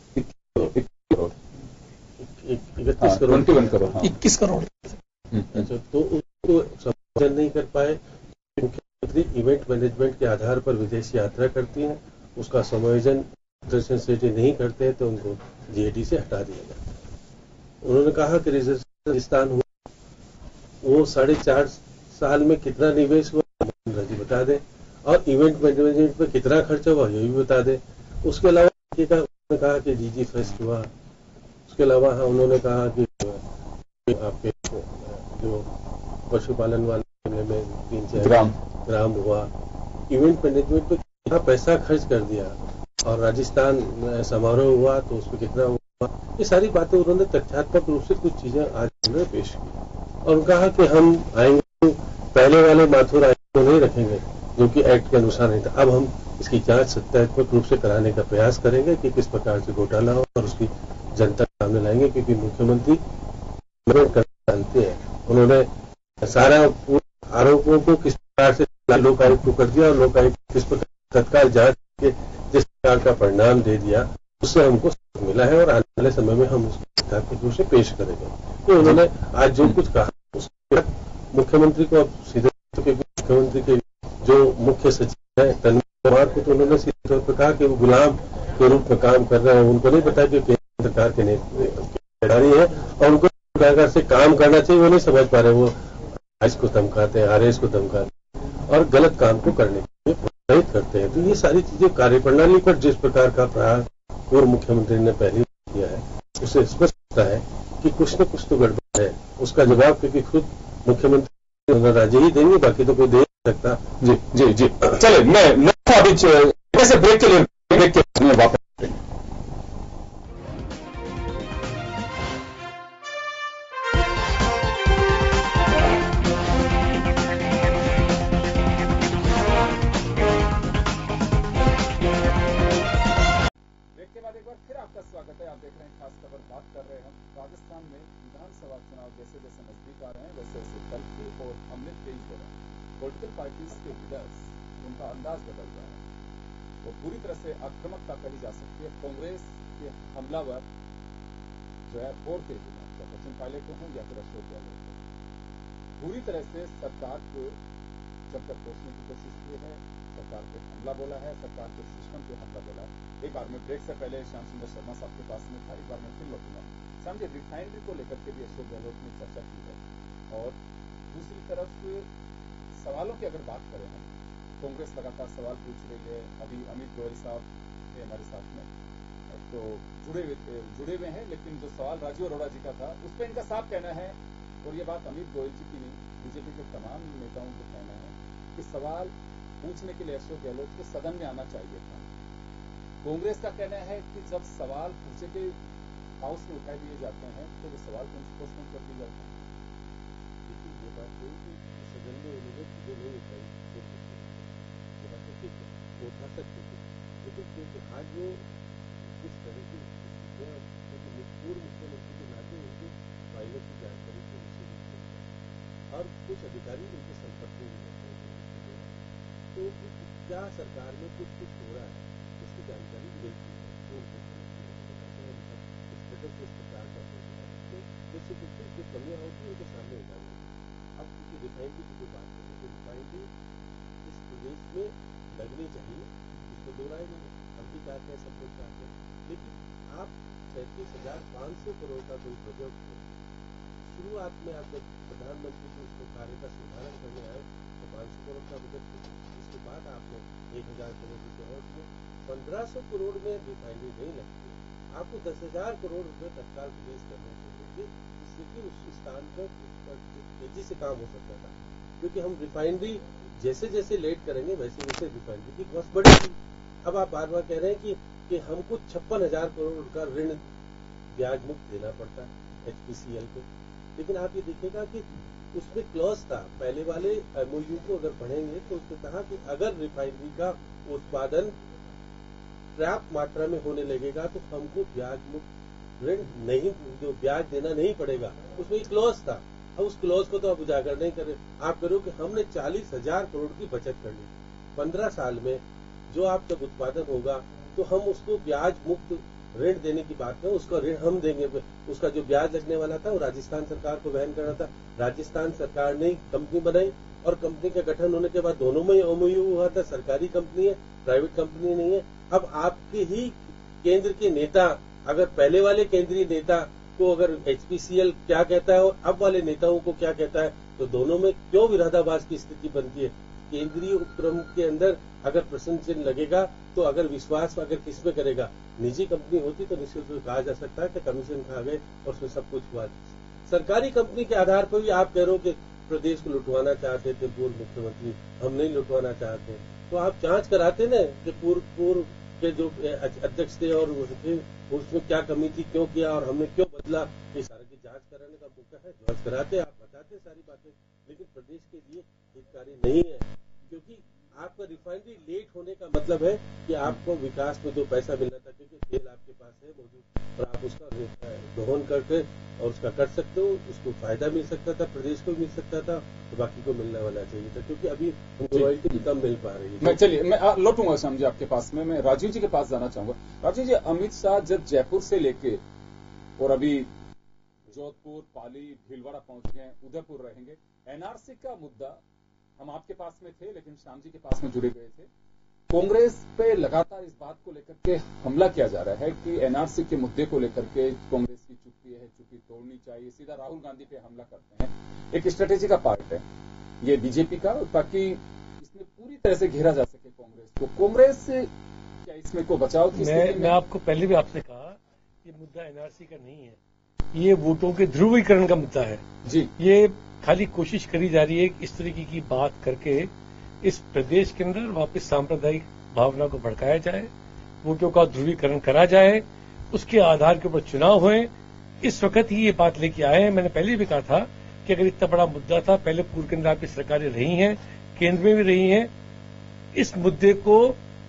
H: करोड़। अच्छा, तो उसको समायोजन नहीं कर पाए। मुख्यमंत्री इवेंट मैनेजमेंट के आधार पर विदेश यात्रा करती हैं, उसका समायोजन दर्शन सेठी नहीं करते हैं तो उनको जीएडी से हटा दिया जाता है। उन्होंने कहा कि राजस्थान हुआ, वो 4.5 साल में कितना निवेश हुआ जी बता दें, और इवेंट मैनेजमेंट में कितना खर्चा हुआ ये भी बता दें। उसके अलावा उन्होंने कहा कि जीजी फेस्ट हुआ, उसके अलावा उन्होंने कहा कि आपके जो पशुपालन वाले करने में 3-4 ग्राम हुआ, इवेंट मैनेजमेंट पे कितना पैसा खर्च कर दिया, और राजस्थान समारोह हुआ तो उसमें कितना हुआ, ये सारी बातें उन्होंने तथ्यात्मक रूप से कुछ चीजें आज उन्होंने पेश की और कहा कि हम आएंगे पहले वाले माथुर आयोग को नहीं रखेंगे जो कि एक्ट के अनुसार नहीं था, अब हम इसकी जांच सत्यात्मक रूप से कराने का प्रयास करेंगे कि किस प्रकार से घोटाला हो और उसकी जनता के सामने लाएंगे, क्योंकि मुख्यमंत्री जानते हैं उन्होंने सारा आरोपों को किस प्रकार से लोक आयुक्त को कर दिया और लोक आयुक्त किस प्रकार तत्काल जांच के जिस प्रकार का परिणाम दे दिया उससे हमको मिला है और आने वाले समय में हम उसको तथ्यात्मक रूप से पेश करेंगे। तो उन्होंने आज जो कुछ कहा उसके बाद मुख्यमंत्री को अब सीधे मुख्यमंत्री के जो मुख्य सचिव है तन्मय कुमार को तो उन्होंने सीधे तौर पर कहा कि वो गुलाम के रूप में काम कर रहे हैं, उनको नहीं पता कि केंद्र सरकार के खिलाड़ी है और उनको सरकार से काम करना चाहिए, वो नहीं समझ पा रहे, वो आईएएस को धमकाते हैं, आरएएस को धमकाते हैं और गलत काम को करने के लिए प्रोत्साहित करते हैं। तो ये सारी चीजें कार्यप्रणाली पर जिस प्रकार का प्रयास पूर्व मुख्यमंत्री ने पहले किया है उससे स्पष्ट होता है कि कुछ न कुछ तो गड़बड़ है। उसका जवाब क्योंकि खुद मुख्यमंत्री राज्य ही देंगे, बाकी तो कोई दे नहीं सकता।
E: जी जी जी, चले मैं अभी कैसे ब्रेक के लिए ब्रेक के समय वापस स्वागत है। आप देख रहे हैं खास खबर। बात कर रहे हैं राजस्थान में विधानसभा चुनाव जैसे जैसे नजदीक आ रहे हैं वैसे वैसे तल्खी और हमले तेज हो रहे हैं। पॉलिटिकल पार्टीज के लीडर्स उनका अंदाज बदल रहा है और पूरी तरह से आक्रामकता कही जा सकती है। कांग्रेस के हमलावर जो है फोर तेज में या सचिन पायलट को हों या फिर अशोक गहलोत को पूरी तरह से सरकार को जबकर पहुंचने की कोशिश की है, सरकार पे हमला बोला है, सरकार के सिस्टम पे हमला बोला है। एक बार में ब्रेक से पहले श्याम सुंदर शर्मा साहब के पास में था, एक बार मैं फिर लौटूंगा। श्याम जी, रिफाइनरी को लेकर के भी अशोक गहलोत ने चर्चा की है और दूसरी तरफ सवालों की अगर बात करें हम, कांग्रेस लगातार सवाल पूछ रही है। अभी अमित गोयल साहब थे हमारे साथ में तो जुड़े हुए हैं, लेकिन जो सवाल राजीव अरोड़ा जी का था उस पर इनका साफ कहना है और ये बात अमित गोयल जी की नहीं, बीजेपी के तमाम नेताओं का कहना है कि सवाल पूछने के लिए अशोक गहलोत को सदन में आना चाहिए था। कांग्रेस का कहना है कि जब सवाल पूछे के हाउस में उठाए दिए जाते हैं तो वो सवाल पोस्टपोन कर दिए जाते हैं।
H: लेकिन ये बात नहीं कि सदन में उन्होंने चीजें नहीं उठाई, ये बात तो ठीक है, वो उठा सकते थे, लेकिन क्योंकि आज वो किस तरह की पूर्व मुख्यमंत्री के नाते उनके फाइलों की जानकारी को निश्चित रूप से और कुछ अधिकारी उनके संपर्क में भी रहते हैं, तो क्या सरकार में कुछ हो रहा है उसकी जानकारी मिलती है, तो उनको स्टेटस इस प्रकार का हो गया है तो निश्चित रूप से जो कमियां होती है उनके सामने उठानी है। अब क्योंकि रिफाइनरी की जो बात करें तो रिफाइनरी इस प्रदेश में लगनी चाहिए, इसको दोहराए नहीं, हम भी चाहते हैं, सब लोग चाहते हैं, लेकिन आप 37,500 करोड़ का कोई प्रोजेक्ट हो, शुरुआत में आप जब प्रधानमंत्री को इसको कार्य का शुभारंभ करने आए तो 500 करोड़ का बजट था, इसके बाद आपने 1000 करोड़ रुपए और 1500 करोड़ में रिफाइनरी नहीं लगती, आपको 10,000 करोड़ रुपए तत्काल रिलीज करने चाहिए, जिससे कि उस स्थान पर तेजी से काम हो सकता था। क्योंकि हम रिफाइनरी जैसे जैसे लेट करेंगे वैसे वैसे रिफाइनरी की कॉस्ट बढ़ेगी। अब आप बार बार कह रहे हैं कि हमको 56,000 करोड़ का ऋण ब्याज मुक्त देना पड़ता है HPCL पे, लेकिन आप ये देखिएगा कि उसमें क्लॉज था, पहले वाले MOU को अगर पढ़ेंगे तो उसने कहा कि अगर रिफाइनरी का उत्पादन पर्याप्त मात्रा में होने लगेगा तो हमको ब्याज मुक्त ऋण नहीं, जो ब्याज देना नहीं पड़ेगा, उसमें एक क्लॉज था। अब उस क्लॉज को तो आप उजागर नहीं करें, आप करो कि हमने 40,000 करोड़ की बचत कर ली 15 साल में, जो आप जब उत्पादन होगा तो हम उसको ब्याज मुक्त ऋण देने की बात करें, उसका ऋण हम देंगे, उसका जो ब्याज लगने वाला था वो राजस्थान सरकार को वहन करना था। राजस्थान सरकार ने कंपनी बनाई और कंपनी का गठन होने के बाद दोनों में MOU हुआ था, सरकारी कंपनी है, प्राइवेट कंपनी नहीं है। अब आपके ही केंद्र के नेता अगर पहले वाले केंद्रीय नेता को अगर HPCL क्या कहता है और अब वाले नेताओं को क्या कहता है, तो दोनों में क्यों विरोधाभास की स्थिति बनती है। केंद्रीय उपक्रम के अंदर अगर प्रश्न चिन्ह लगेगा तो अगर विश्वास अगर किसमें करेगा, निजी कंपनी होती तो निश्चित रूप से कहा जा सकता है कि कमीशन खा गए और उसमें सब कुछ हुआ। सरकारी कंपनी के आधार पर भी आप कह रहे हो प्रदेश को लुटवाना चाहते थे पूर्व मुख्यमंत्री, हम नहीं लुटवाना चाहते। तो आप जांच कराते ना कि पूर्व के जो अध्यक्ष थे और उसमें क्या कमी थी, क्यों किया और हमने क्यों बदला, ये सारे की जांच कराने का मौका है। जांच कराते, आप बताते सारी बातें, लेकिन प्रदेश के लिए हितकारी नहीं है, क्योंकि आपका रिफाइनरी लेट होने का मतलब है कि आपको विकास में जो पैसा मिलना था, क्योंकि तेल आपके पास है मौजूद और आप उसका दोहन करके और उसका कर सकते हो, उसको फायदा मिल सकता था, प्रदेश को मिल सकता था, तो बाकी को मिलना वाला चाहिए था, क्योंकि अभी रॉयल्टी भी कम मिल पा रही है।
E: चलिए मैं लौटूंगा श्याम जी आपके पास में, मैं राजीव जी के पास जाना चाहूंगा। राजीव जी, अमित शाह जब जयपुर से लेके और अभी जोधपुर, पाली, भीलवाड़ा पहुंच गए, उदयपुर रहेंगे, एनआरसी का मुद्दा हम आपके पास में थे लेकिन श्याम जी के पास में जुड़े गए थे। कांग्रेस पे लगातार इस बात को लेकर के हमला किया जा रहा है कि एनआरसी के मुद्दे को लेकर के कांग्रेस की चुप्पी है, चुप्पी तोड़नी चाहिए, सीधा राहुल गांधी पे हमला करते हैं। एक स्ट्रेटेजी का पार्ट है ये बीजेपी का, ताकि इसमें पूरी तरह से घेरा जा सके कांग्रेस को। कांग्रेस क्या इसमें को बचाव की
F: मैं आपको पहले भी आपसे कहा, ये मुद्दा एनआरसी का नहीं है, ये वोटों के ध्रुवीकरण का मुद्दा है
E: जी।
F: ये खाली कोशिश करी जा रही है इस तरीके की बात करके इस प्रदेश के अंदर वापस सांप्रदायिक भावना को भड़काया जाए, वोटों का ध्रुवीकरण करा जाए, उसके आधार के ऊपर चुनाव हुए। इस वक्त ही ये बात लेके आए हैं। मैंने पहले भी कहा था कि अगर इतना बड़ा मुद्दा था, पहले पूर्व के अंदर आपकी सरकारें रही हैं, केंद्र में भी रही हैं, इस मुद्दे को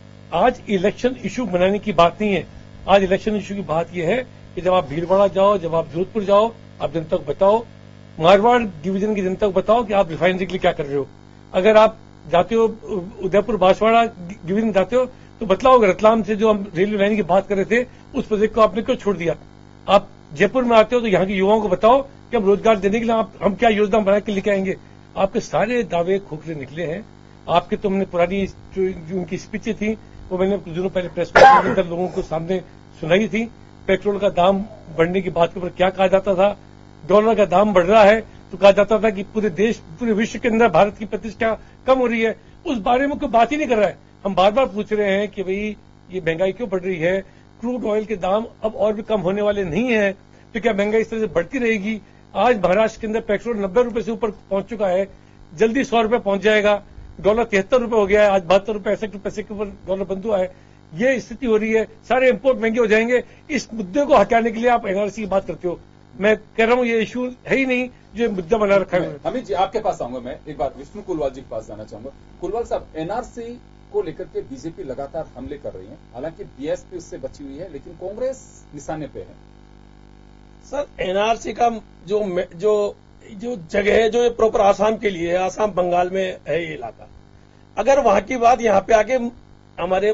F: आज इलेक्शन इशू बनाने की बात नहीं है। आज इलेक्शन इशू की बात यह है कि जब आप भीलवाड़ा जाओ, जब आप जोधपुर जाओ, आप जनता को बताओ, मारवाड़ डिवीजन की जनता को बताओ कि आप रिफाइनरी के लिए क्या कर रहे हो। अगर आप जाते हो उदयपुर बांसवाड़ा डिवीजन जाते हो तो बतलाओ, रतलाम से जो हम रेलवे लाइन की बात कर रहे थे उस प्रोजेक्ट को आपने क्यों छोड़ दिया। आप जयपुर में आते हो तो यहाँ के युवाओं को बताओ कि हम रोजगार देने के लिए हम क्या योजना बना के लेके आएंगे। आपके सारे दावे खोखले निकले हैं। आपके तो हमने पुरानी जो उनकी स्पीचें थी वो मैंने कुछ दिनों पहले प्रेस कॉन्फ्रेंस के अंदर लोगों को सामने सुनाई थी। पेट्रोल का दाम बढ़ने की बात के ऊपर क्या कहा जाता था, डॉलर का दाम बढ़ रहा है तो कहा जाता था कि पूरे विश्व के अंदर भारत की प्रतिष्ठा कम हो रही है। उस बारे में कोई बात ही नहीं कर रहा है। हम बार बार पूछ रहे हैं कि भाई ये महंगाई क्यों बढ़ रही है, क्रूड ऑयल के दाम अब और भी कम होने वाले नहीं है, तो क्या महंगाई इस तरह से बढ़ती रहेगी। आज महाराष्ट्र के अंदर पेट्रोल 90 रुपए से ऊपर पहुंच चुका है, जल्दी 100 रुपए पहुंच जाएगा। डॉलर 73 रुपए हो गया है, आज 72 रुपए 61 पैसे के ऊपर डॉलर बंद हुआ है। ये स्थिति हो रही है, सारे इंपोर्ट महंगे हो जाएंगे। इस मुद्दे को हटाने के लिए आप एनआरसी की बात करते हो। मैं कह रहा हूं ये इशू है ही नहीं जो मुद्दा बना रखा है।
E: अमित जी आपके पास आऊंगा, मैं एक बार विष्णु कुलवाल जी के पास जाना चाहूंगा। कुलवाल साहब, एनआरसी को लेकर के बीजेपी लगातार हमले कर रही है, हालांकि बीएसपी उससे बची हुई है लेकिन कांग्रेस निशाने पे है।
F: सर एनआरसी का जो जगह है जो प्रॉपर आसाम के लिए है, आसाम बंगाल में है ये इलाका। अगर वहां की बात यहाँ पे आके हमारे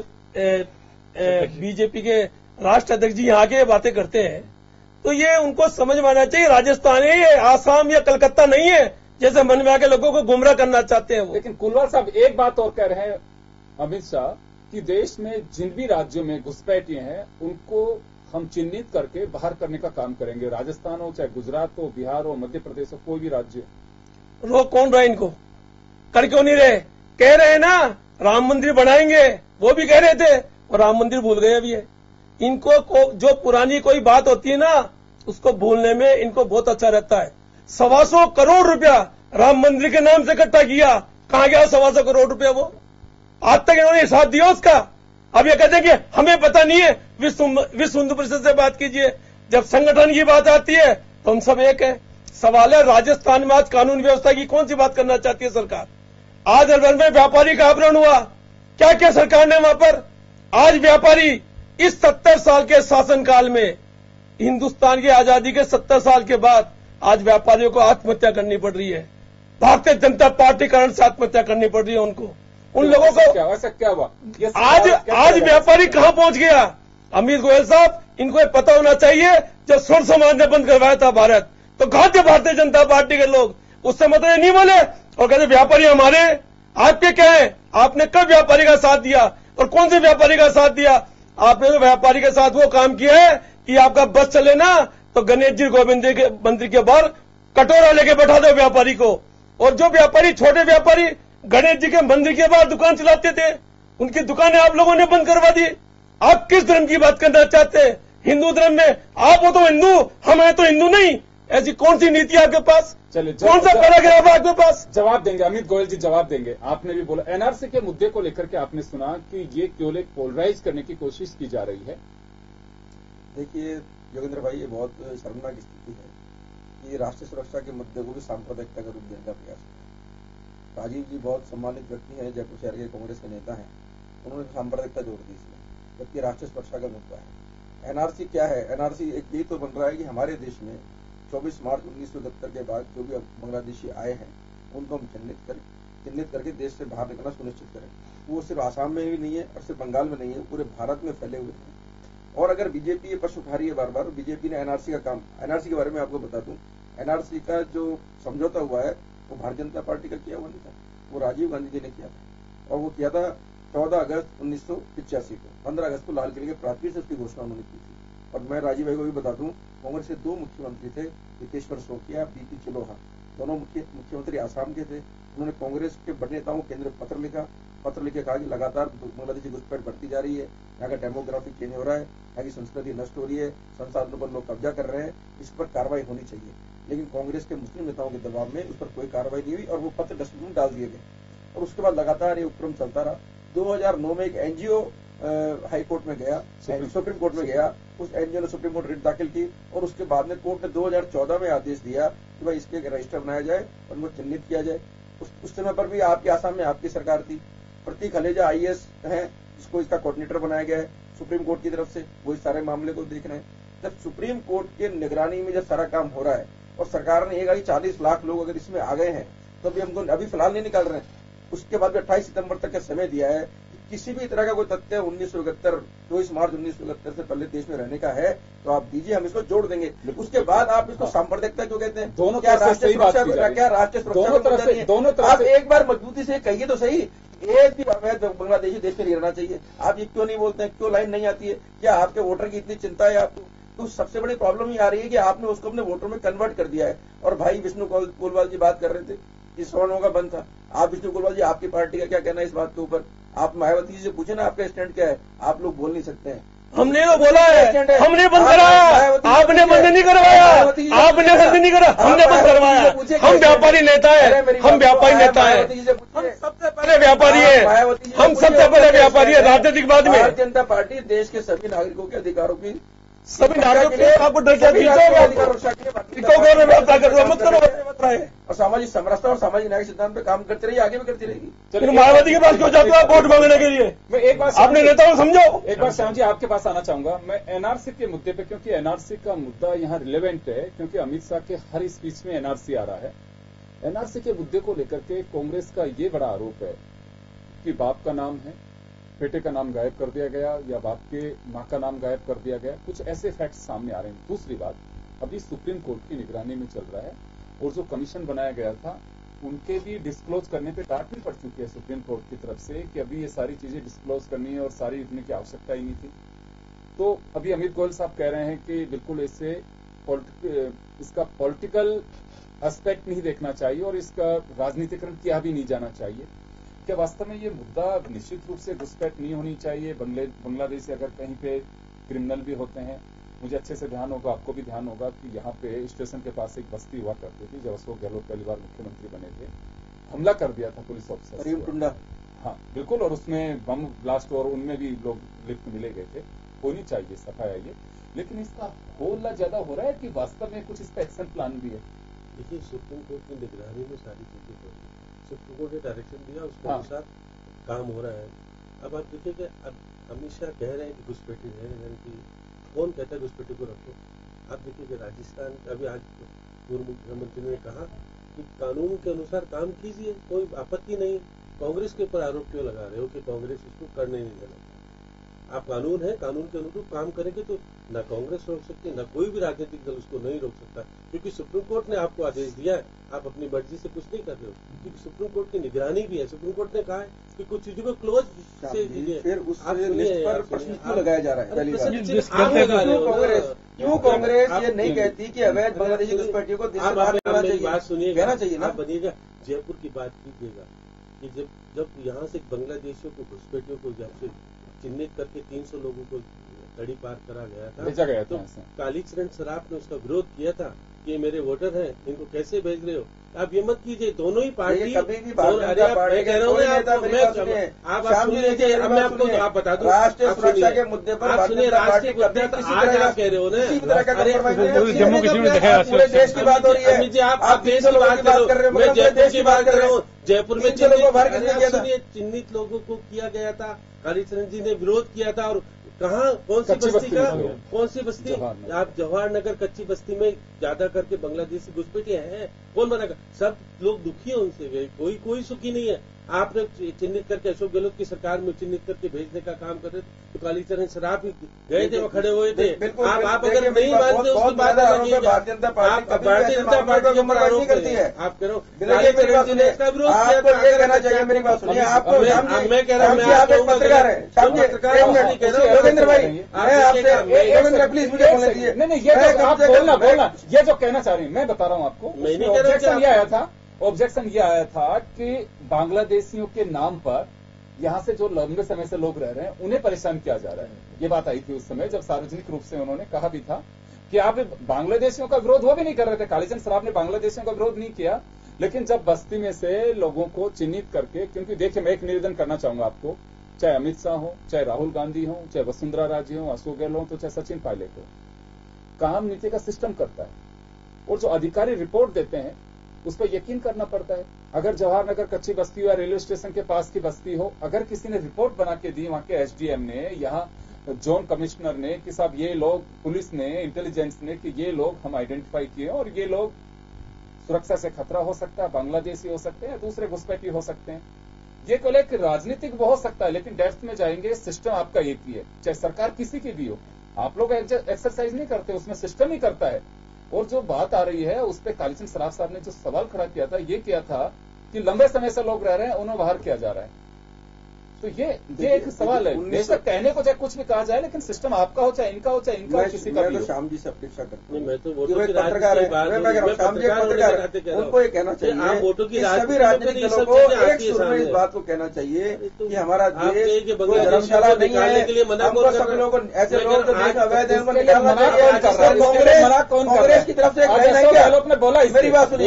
F: बीजेपी के राष्ट्र अध्यक्ष जी यहाँ आके बातें करते हैं तो ये उनको समझ में आना चाहिए राजस्थान है ये, आसाम या कलकत्ता नहीं है जैसे मन में आके लोगों को गुमराह करना चाहते हैं वो।
E: लेकिन कुलवाल साहब एक बात और कह रहे हैं अमित शाह कि देश में जिन भी राज्यों में घुसपैठिए हैं उनको हम चिन्हित करके बाहर करने का काम करेंगे, राजस्थान हो चाहे गुजरात हो, बिहार हो, मध्य प्रदेश हो, कोई भी राज्य।
F: रोक कौन रहा इनको, कर क्यों नहीं रहे। कह रहे हैं ना राम मंदिर बनाएंगे, वो भी कह रहे थे और राम मंदिर भूल गए अभी है। इनको जो पुरानी कोई बात होती है ना उसको भूलने में इनको बहुत अच्छा रहता है। 125 करोड़ रुपया राम मंदिर के नाम से इकट्ठा किया, कहां गया 125 करोड़ रुपया, वो आज तक इन्होंने हिसाब दिया उसका। अब ये कहते हैं कि हमें पता नहीं है। विश्व हिंदू परिषद से बात कीजिए, जब संगठन की बात आती है तो हम सब एक है। सवाल है राजस्थान में आज कानून व्यवस्था की कौन सी बात करना चाहती है सरकार। आज अलवर में व्यापारी का अपहरण हुआ, क्या क्या सरकार ने वहां पर। आज व्यापारी इस 70 साल के शासनकाल में, हिंदुस्तान की आजादी के 70 साल के बाद आज व्यापारियों को आत्महत्या करनी पड़ रही है। भारतीय जनता पार्टी कारण से आत्महत्या करनी पड़ रही है उनको, उन लोगों को।
E: ऐसा क्या हुआ
F: आज व्यापारी कहां पहुंच गया। अमित गोयल साहब, इनको ये पता होना चाहिए जब स्वर्ण समाज ने बंद करवाया था भारत, तो कहां थे भारतीय जनता पार्टी के लोग। उससे मतलब नहीं बोले और कहते व्यापारी हमारे, आपके क्या है। आपने कब व्यापारी का साथ दिया और कौन से व्यापारी का साथ दिया। आपने तो व्यापारी के साथ वो काम किया है कि आपका बस चले ना तो गणेश जी गोविंद के मंदिर के बाहर कटोरा लेके बैठा दो व्यापारी को। और जो व्यापारी, छोटे व्यापारी गणेश जी के मंदिर के बाहर दुकान चलाते थे, उनकी दुकानें आप लोगों ने बंद करवा दी। आप किस धर्म की बात करना चाहते हैं। हिंदू धर्म में आप हो तो हिंदू, हम हैं तो हिंदू नहीं। ऐसी कौन सी नीति है आपके पास?
E: चलिए,
F: कौन सा पैराग्राफ है आपके पास?
E: जवाब देंगे अमित गोयल जी, जवाब देंगे। आपने भी बोला एनआरसी के मुद्दे को लेकर के आपने सुना कि ये केवल एक पोलराइज करने की कोशिश की जा रही है।
G: देखिए योगेंद्र भाई, ये बहुत शर्मनाक स्थिति है कि राष्ट्रीय सुरक्षा के मुद्दे को भी सांप्रदायिकता का रूप देने का प्रयास है। राजीव जी बहुत सम्मानित व्यक्ति हैं, जयपुर शहर के कांग्रेस के नेता हैं, उन्होंने सांप्रदायिकता जोड़ दी इसमें, जबकि राष्ट्रीय सुरक्षा का मुद्दा है। एनआरसी क्या है? एनआरसी एक यही तो बन रहा है कि हमारे देश में 24 मार्च 1971 के बाद जो भी बांग्लादेशी आए हैं उनको हम चिन्हित करके देश से बाहर निकलना सुनिश्चित करें। वो सिर्फ आसाम में ही नहीं है और सिर्फ बंगाल में नहीं है, पूरे भारत में फैले हुए हैं। और अगर बीजेपी ये पक्ष उठा रही है बार बार, बीजेपी ने एनआरसी का काम, एनआरसी के बारे में आपको बता दूं, एनआरसी का जो समझौता हुआ है वो भारतीय जनता पार्टी का किया हुआ नहीं था, वो राजीव गांधी जी ने किया था। और वो किया था 14 अगस्त 1985 को। 15 अगस्त को लाल किले के प्राचीर से उसकी घोषणा उन्होंने की थी। और मैं राजीव भाई को भी बता दूं, कांग्रेस के 2 मुख्यमंत्री थे, हितेश्वर शोकिया, बीपी चिलोहा, दोनों मुख्यमंत्री आसाम के थे। उन्होंने कांग्रेस के बड़े नेताओं को केंद्र पत्र लिखे कहा कि लगातार बांग्लादेशी घुसपैठ बढ़ती जा रही है, यहाँ का डेमोग्राफी चेंज हो रहा है, यहाँ की संस्कृति नष्ट हो रही है, संसाधनों पर लोग कब्जा कर रहे हैं, इस पर कार्रवाई होनी चाहिए। लेकिन कांग्रेस के मुस्लिम नेताओं के दबाव में उस पर कोई कार्रवाई नहीं हुई और वो पत्र डस्टबिन में डाल दिए गए। और उसके बाद लगातार ये उपक्रम चलता रहा। 2009 में एक एनजीओ हाई कोर्ट में गया, सुप्रीम कोर्ट में गया, उस एनजीओ ने सुप्रीम कोर्ट रिट दाखिल की और उसके बाद में कोर्ट ने 2014 में आदेश दिया कि भाई इसके रजिस्टर बनाया जाए और उनको चिन्हित किया जाए। उस समय पर भी आपके आसाम में आपकी सरकार थी, प्रतीक हलेजा IAS है जिसको इसका कोऑर्डिनेटर बनाया गया है सुप्रीम कोर्ट की तरफ से, वो इस सारे मामले को देख रहे हैं। जब सुप्रीम कोर्ट के निगरानी में जब सारा काम हो रहा है और सरकार ने ये 40 लाख लोग अगर इसमें आ गए हैं तो भी हमको अभी फिलहाल नहीं निकाल रहे हैं। उसके बाद भी 28 सितंबर तक का समय दिया है कि किसी भी तरह का कोई तथ्य 24 मार्च 1971 से पहले देश में रहने का है तो आप दीजिए, हम इसको जोड़ देंगे। उसके बाद आप इसको सांप्रदायिकता क्यों कहते हैं?
E: दोनों
G: क्या
E: तरफ से
G: राष्ट्रीय
E: सही बात
G: सुरक्षा
E: की जा रही है।
G: क्या राष्ट्रीय सुरक्षा
E: दोनों तरफ से
G: आप एक बार मजबूती से कहिए तो सही, एक भी अवैध बांग्लादेशी देश में नहीं रहना चाहिए। आप ये क्यों नहीं बोलते हैं? क्यों लाइन नहीं आती है? क्या आपके वोटर की इतनी चिंता है आपको? तो सबसे बड़ी प्रॉब्लम ये आ रही है कि आपने उसको अपने वोटर में कन्वर्ट कर दिया है। और भाई विष्णु कोलवाल जी बात कर रहे थे कि सवर्णों का बंद था। आप विष्णु कोलवाल जी, आपकी पार्टी का क्या कहना है इस बात के ऊपर? आप मायावती जी से पूछे ना आपका स्टैंड क्या है, आप लोग बोल नहीं सकते हैं।
F: हमने तो बोला है, हमने बंद कराया, आपने बंद नहीं करवाया, आपने बंद नहीं करा, हमने बंद करवाया। हम व्यापारी नेता है, हम व्यापारी नेता है, हम सबसे पहले व्यापारी है, हम सबसे पहले व्यापारी है, राजनीतिक बाद में।
G: भारतीय जनता पार्टी देश के सभी नागरिकों के अधिकारों की,
F: सभी नागरिकों के लिए आपको डर क्या मत करो।
G: और सामाजिक समरसता और सामाजिक न्याय सिद्धांत पे काम करती रही, आगे भी करती रहेगी।
F: चलिए मायावती के पास क्यों जाते हो आप वोट मांगने के लिए?
E: मैं एक बात
F: आपने नेताओं को समझो।
E: एक बार श्याम जी आपके पास आना चाहूंगा मैं एनआरसी के मुद्दे पे, क्योंकि एनआरसी का मुद्दा यहाँ रिलेवेंट है, क्योंकि अमित शाह के हर स्पीच में एनआरसी आ रहा है। एनआरसी के मुद्दे को लेकर के कांग्रेस का ये बड़ा आरोप है कि बाप का नाम है, बेटे का नाम गायब कर दिया गया या बाप के मां का नाम गायब कर दिया गया, कुछ ऐसे फैक्ट सामने आ रहे हैं। दूसरी बात, अभी सुप्रीम कोर्ट की निगरानी में चल रहा है और जो कमीशन बनाया गया था उनके भी डिस्क्लोज करने पे डांट भी पड़ चुकी है सुप्रीम कोर्ट की तरफ से कि अभी ये सारी चीजें डिस्क्लोज करनी है और सारी लिखने की आवश्यकता ही नहीं थी। तो अभी अमित गोयल साहब कह रहे हैं कि बिल्कुल इसका पॉलिटिकल एस्पेक्ट नहीं देखना चाहिए और इसका राजनीतिकरण किया भी नहीं जाना चाहिए। क्या वास्तव में ये मुद्दा निश्चित रूप से घुसपैठ नहीं होनी चाहिए? बांग्लादेशी अगर कहीं पे क्रिमिनल भी होते हैं, मुझे अच्छे से ध्यान होगा, आपको भी ध्यान होगा कि यहाँ पे स्टेशन के पास एक बस्ती हुआ करती थी जब अशोक गहलोत पहली बार मुख्यमंत्री बने थे, हमला कर दिया था पुलिस ऑफिसर। हाँ बिल्कुल, और उसमें बम ब्लास्ट और उनमें भी लोग लिफ्ट मिले गए थे। होनी चाहिए सफाई ये, लेकिन इसका होला ज्यादा हो रहा है कि वास्तव में कुछ इसका एक्शन प्लान भी है?
H: देखिए सुप्रीम कोर्ट की निगरानी में सारी चीजें हो रही है, सुप्रीम कोर्ट ने डायरेक्शन दिया, उसके अनुसार काम हो रहा है। अब आप देखिए कि अब अमित शाह कह रहे हैं कि घुसपैठी है, यानी कि कौन कहता है घुसपैठी को रखो? आप देखिए कि राजस्थान, अभी आज पूर्व मुख्यमंत्री ने कहा कि कानून के अनुसार काम कीजिए, कोई आपत्ति नहीं। कांग्रेस के ऊपर आरोप क्यों लगा रहे हो कि कांग्रेस इसको करने नहीं देना? आप कानून है, कानून के अनुरूप काम करेंगे तो न कांग्रेस रोक सकती, न कोई भी राजनीतिक दल उसको नहीं रोक सकता, क्योंकि सुप्रीम कोर्ट ने आपको आदेश दिया है। आप अपनी मर्जी से कुछ नहीं कर रहे हो, क्योंकि सुप्रीम कोर्ट की निगरानी भी है। सुप्रीम कोर्ट ने कहा है कि कुछ चीजों को क्लोज से दीजिए।
G: फिर उस लिस्ट पर प्रश्न क्यों लगाया जा रहा है? क्यों कांग्रेस ये नहीं कहती कि अवैध बांग्लादेशी घुसपैठियों को देश से बाहर निकालना चाहिए?
H: बात सुनिएगा,
G: कहना चाहिए ना।
H: आप बनिएगा, जयपुर की बात कीजिएगा कि जब यहाँ से बांग्लादेशियों को घुसपैठियों को जब से चिन्हित करके 300 लोगों को तड़ी पार करा गया था,
E: भेजा गया
H: तो
E: था।
H: कालीचरण सराफ ने उसका विरोध किया था ये मेरे वोटर हैं, इनको कैसे भेज रहे हो? आप ये मत कीजिए, दोनों ही पार्टी
G: कभी भी भारतीय जनता पार्टी के कोई नेता मेरी बात सुनिए,
H: आप सुनिए, अब मैं आपको आप बता दूं,
G: राष्ट्रीय सुरक्षा के मुद्दे पर
H: आप सुनिए, राष्ट्रीय मुद्दे पर आज आप कह रहे हो ना,
G: किसी भी तरह का
I: जम्मू कश्मीर में देखा
G: पूरे देश की बात हो रही है।
H: अमित जी आप देश की बात कर रहे हो, मैं जयपुर की बात कर रहा हूँ। जयपुर में चिन्हित लोगों को किया गया था, कालीचरण जी ने विरोध किया था, और कहाँ कौन सी बस्ती का, कौन सी बस्ती? आप जवाहर नगर कच्ची बस्ती में ज्यादा करके बांग्लादेशी घुसपैठिए हैं, कौन बना कर? सब लोग दुखी है उनसे, कोई सुखी नहीं है। आपने चिन्हित करके अशोक गहलोत की सरकार में चिन्हित करके भेजने का काम कर रहे थे, तो कालीचरण शराब गए थे, वो खड़े हुए थे। आप अगर नहीं मानते उसकी बात अलग है।
G: भारतीय जनता पार्टी
H: भारतीय जनता पार्टी के ऊपर आरोप
G: करती है।
H: आप कह रहे हो
G: कालीचरण जी ने इसका विरोध किया था। ये कहना चाहिए, मेरी बात सुनिए, आपको
H: मैं कह रहा हूँ,
G: आप एक पत्रकार है, योगेंद्र भाई, मैं आपसे प्लीज मुझे बोलने दीजिए।
E: नहीं, ये आप बोलना, ये जो कहना चाह रही हूँ मैं बता रहा हूँ आपको।
H: मैं नहीं कह रहा हूँ,
E: ऑब्जेक्शन ये आया था कि बांग्लादेशियों के नाम पर यहां से जो लंबे समय से लोग रह रहे हैं उन्हें परेशान किया जा रहा है। ये बात आई थी उस समय जब सार्वजनिक रूप से उन्होंने कहा भी था कि आप बांग्लादेशियों का विरोध वो भी नहीं कर रहे थे, कालीचरण शराब ने बांग्लादेशियों का विरोध नहीं किया, लेकिन जब बस्ती में से लोगों को चिन्हित करके, क्योंकि देखिए मैं एक निवेदन करना चाहूंगा आपको, चाहे अमित शाह हो, चाहे राहुल गांधी हो, चाहे वसुंधरा राजे हो, अशोक गहलोत हो, चाहे सचिन पायलट हो, काम नीति का सिस्टम करता है और जो अधिकारी रिपोर्ट देते हैं उस पर यकीन करना पड़ता है। अगर जवाहर नगर कच्ची बस्ती हो या रेलवे स्टेशन के पास की बस्ती हो, अगर किसी ने रिपोर्ट बना के दी, वहां के एसडीएम ने, यहाँ जोन कमिश्नर ने कि साहब ये लोग, पुलिस ने, इंटेलिजेंस ने कि ये लोग हम आइडेंटिफाई किए और ये लोग सुरक्षा से खतरा हो सकता है, बांग्लादेशी हो सकते हैं, दूसरे घुसपैठी हो सकते हैं, ये केवल एक राजनीतिक वो हो सकता है, लेकिन डेप्थ में जाएंगे सिस्टम आपका एक ही है, चाहे सरकार किसी की भी हो। आप लोग एक्सरसाइज नहीं करते, उसमें सिस्टम ही करता है। और जो बात आ रही है उस पर कालीचरण शराब साहब ने जो सवाल खड़ा किया था, ये किया था कि लंबे समय से लोग रह रहे हैं, उन्हें बाहर किया जा रहा है। तो ये एक सवाल है, बेशक कहने को चाहे कुछ भी कहा जाए, लेकिन सिस्टम आपका हो, चाहे इनका हो, चाहे इनका हो, किसी का भी हो।
G: श्याम जी से अपेक्षा करता हूँ,
H: मैं तो
G: पत्रकार है, श्याम जी पत्रकार, उनको ये कहना चाहिए,
H: आप वोटों की
G: सभी राजनीतिक दलों को एक सुर में इस बात को कहना चाहिए कि हमारा देश धर्मशाला नहीं है, हमको सब लोगों को ऐसे लोग जो देश अवैध है उनको निकालना चाहिए। कांग्रेस की तरफ से गहलोत ने बोला, मेरी बात सुनिए,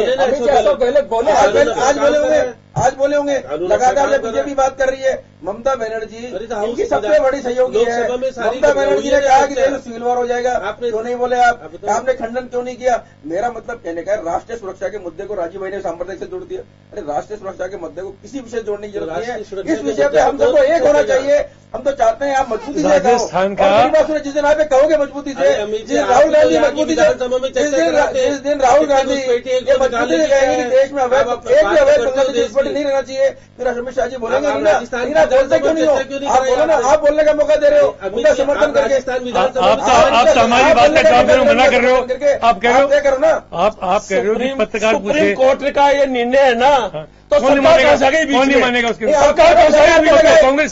G: आज बोले होंगे लगातार जब बीजेपी बात कर रही है, ममता बनर्जी इनकी सबसे बड़ी सहयोगी है। ममता बनर्जी ने कहा कि देश में सिविल वॉर हो जाएगा, क्यों नहीं बोले आप? आपने खंडन क्यों नहीं किया? मेरा मतलब कहने का है, राष्ट्रीय सुरक्षा के मुद्दे को राजीव भाई ने साम्प्रदायिक से जोड़ दिया। अरे राष्ट्रीय सुरक्षा के मुद्दे को किसी विषय जोड़ने की जरूरत नहीं है, इस विषय पे हम सबको एक होना चाहिए। हम तो चाहते हैं आप मजबूती से
I: राजस्थान का
G: जिस दिन आप कहोगे मजबूती से, जिस राहुल गांधी मजबूती से, जिस दिन राहुल गांधी ये मजबूती से कहेंगे कि देश में अवैध एक भी अवैध बांग्लादेश नहीं रहना चाहिए, फिर अमित शाह जी बोलेंगे नहीं बोलते क्यों नहीं हो? आप बोलो ना, आप बोलने का मौका दे रहे हो, उनका समर्थन करके।
I: आप तो हमारी बात का जवाब देने मना कर रहे हो, आप कह रहे हो ना, आप कह रहे हो कि पत्रकार
F: सुप्रीम कोर्ट का ये निर्णय है ना, तो
I: कौन नहीं मानेगा उसके? कांग्रेस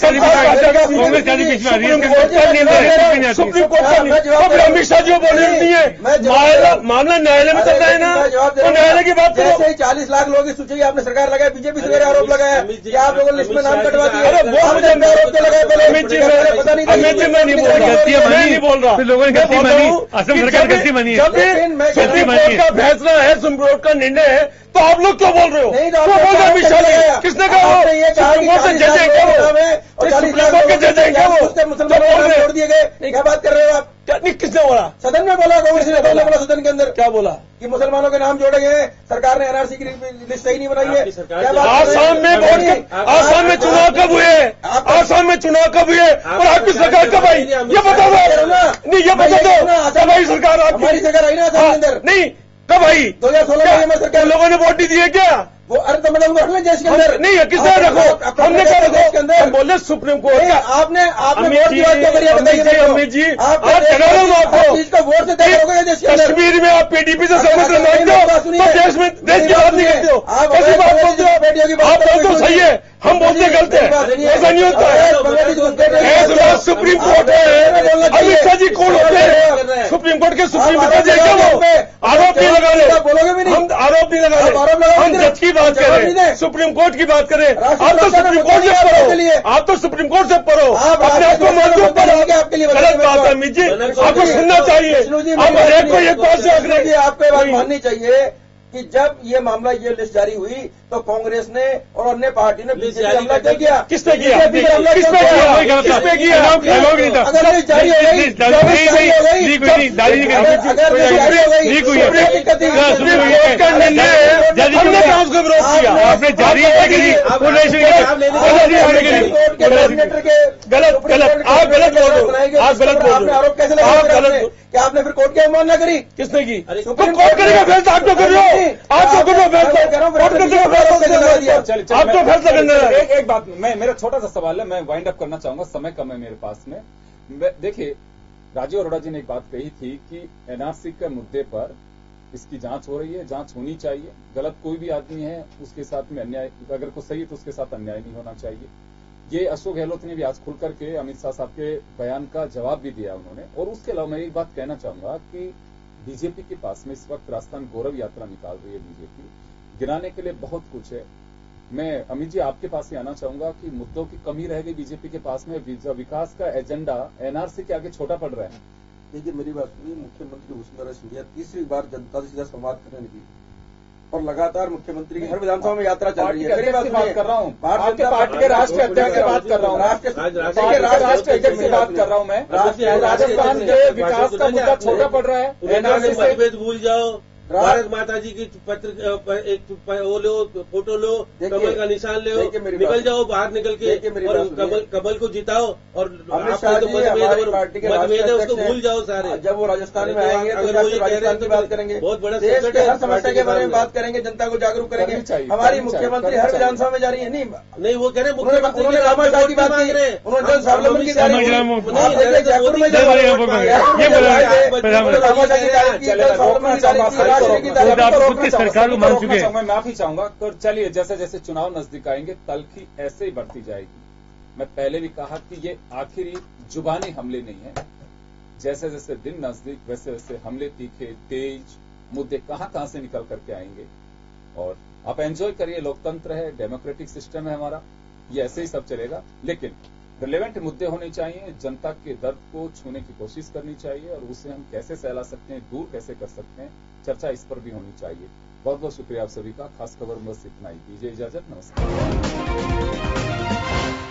F: सुप्रीम कोर्ट का अमित शाह जी बोल रही है, मामला न्यायालय में चल रहा है ना, तो न्यायालय की बात करो।
G: जैसे 40 लाख लोगों की सूची आपने सरकार लगाया, बीजेपी से आरोप लगाया कि आप लोगों ने लिस्ट में नाम कटवा दिया।
F: अरे वो मुझे आरोप तो लगाया पहले,
G: अमित जी पता नहीं,
F: अमित जी मैं नहीं बोल रहा, मैं नहीं बोल रहा,
I: लोगों ने गलती मानी, असम सरकार गलती मानी है।
F: सुप्रीम कोर्ट का फैसला है, सुप्रीम कोर्ट का निर्णय है, तो आप लोग क्यों बोल रहे हो?
G: नहीं,
F: क्यों बोल रहे हो? अमित शाह जी किसने कहा? वो सुप्रीम कोर्ट से जज है क्या? वो सुप्रीम कोर्ट के जज है क्या? वो
G: मुसलमान छोड़ दिए गए, क्या बात कर रहे हो आप?
F: किसने बोला?
G: सदन में बोला, कांग्रेस ने बोला सदन के अंदर।
F: क्या बोला?
G: कि मुसलमानों के नाम जोड़े गए, सरकार ने एनआरसी की लिस्ट सही नहीं बनाई है।
F: आसाम में आसाम में चुनाव कब हुए? आसाम में चुनाव कब हुए और आपकी सरकार कब आई? ये बता दो ना, नहीं ये बता दो, हमारी सरकार,
G: हमारी सरकार आई ना आसाम के अंदर?
F: नहीं, कब आई?
G: 2016 में सरकार,
F: लोगों ने वोट नहीं दिए क्या?
G: वो अर्थ मतलब रख लें देश के अंदर,
F: नहीं किसने रखो? हमने क्या रखो के अंदर? हम बोले सुप्रीम कोर्ट का।
G: आपने वोट की बात करिए, बताइए
F: अमित जी,
G: आप
F: आपको
G: चीज का वोट से तय करोगे देश के अंदर।
F: कश्मीर में आप पीडीपी से समझ मानते हो तो देश में देश की बात नहीं करते हो, कैसी बात बोलते हो? बेटियों की बात तो सही है, हम बोलते गलत है, ऐसा नहीं होता है। सुप्रीम कोर्ट है, अमित शाह जी कौन होते हैं? सुप्रीम कोर्ट के सुप्रीम कोर्ट क्या वो आरोप नहीं लगा लो, बोलोगे भी नहीं,
I: हम आरोप नहीं लगा रहे, हम जज की बात कर रहे हैं, सुप्रीम कोर्ट की बात करें। आप तो सुप्रीम कोर्ट से पढ़ो, आप तो सुप्रीम कोर्ट से पढ़ो, अपने आप को मजबूत करो। गलत बात है अमित जी, आपको सुनना चाहिए। हम हरेक को एक बात से अग्रही,
F: आपको बात माननी चाहिए कि जब ये मामला ये लिस्ट जारी हुई तो कांग्रेस ने और अन्य पार्टी ने बीजेपी हमला क्यों किया?
I: किसने किया? किसने किया? किसने किया? लोग नहीं था।
F: अगर लिस्ट जारी हो गई,
I: हमने काम को विरोध किया, आपने जारी गलत गलत, आप गलत बोल रहे हो, आप गलत बोल रहे हो।
F: आरोप कैसे लगा? क्या आपने फिर कोर्ट की अवमानना करी?
I: किसने की? कोर्ट करेगा फैसला, आप तो कर रहे हो, आप तो कर रहे हो फैसला, कोर्ट कर देगा फैसला, आप तो फैसला करना।
E: एक बात, मेरा छोटा सा सवाल है, मैं वाइंड अप करना चाहूंगा, समय कम है मेरे पास में। देखिए, राजीव अरोड़ा जी ने एक बात कही थी कि एनआरसी के मुद्दे पर इसकी जांच हो रही है, जांच होनी चाहिए। गलत कोई भी आदमी है उसके साथ में अन्याय, अगर कोई सही है तो उसके साथ अन्याय नहीं होना चाहिए। ये अशोक गहलोत ने भी आज खुल करके अमित शाह साहब के बयान का जवाब भी दिया उन्होंने। और उसके अलावा मैं एक बात कहना चाहूंगा कि बीजेपी के पास में इस वक्त राजस्थान गौरव यात्रा निकाल रही है बीजेपी, गिनाने के लिए बहुत कुछ है। मैं अमित जी आपके पास ही आना चाहूंगा कि मुद्दों की कमी रह गई बीजेपी के पास में, विकास का एजेंडा एनआरसी के आगे छोटा पड़ रहा है।
G: देखिए मेरी बात सुनिए, मुख्यमंत्री वसुंधरा सिंधिया तीसरी बार जनता से सीधा संवाद करने लगी और लगातार मुख्यमंत्री की हर विधानसभा में यात्रा चल रही है। मेरी बात कर रहा हूँ,
E: भारतीय पार्टी के राष्ट्रीय अध्यक्ष की बात कर रहा हूँ, राष्ट्रीय अध्यक्ष की बात कर रहा हूँ मैं। राजस्थान के विकास का मुद्दा छोटा पड़ रहा है, एनआरसी
H: मतभेद भूल जाओ, भारत माता जी की पत्र एक वो लो, फोटो लो, कमल का निशान ले, निकल जाओ बाहर, निकल के और कमल को जिताओ और मतभेद है उसको भूल जाओ सारे।
F: जब वो राजस्थान में आएंगे अगर वो राजस्थान की बात करेंगे,
H: बहुत बड़ा
F: देश के हर समस्या के बारे में बात करेंगे, जनता को जागरूक करेंगे। हमारी मुख्यमंत्री हर विधानसभा में जा रही है। नहीं
H: वो कह रहे
F: मुख्यमंत्री ने रामायण की बात की, उन्होंने जन स्वावलंबन की
I: सरकार को मान चुके हैं।
E: मैं माफी चाहूंगा। तो चलिए, जैसे जैसे चुनाव नजदीक आएंगे तलखी ऐसे ही बढ़ती जाएगी। मैं पहले भी कहा कि ये आखिरी जुबानी हमले नहीं है, जैसे जैसे दिन नजदीक वैसे वैसे हमले तीखे, तेज, मुद्दे कहां कहां से निकल करके आएंगे। और आप एंजॉय करिए, लोकतंत्र है, डेमोक्रेटिक सिस्टम है हमारा, ये ऐसे ही सब चलेगा। लेकिन रिलेवेंट मुद्दे होने चाहिए, जनता के दर्द को छूने की कोशिश करनी चाहिए और उसे हम कैसे सहला सकते हैं, दूर कैसे कर सकते हैं, चर्चा इस पर भी होनी चाहिए। बहुत बहुत शुक्रिया आप सभी का। खास खबर में बस इतना ही, दीजिए इजाजत, नमस्कार।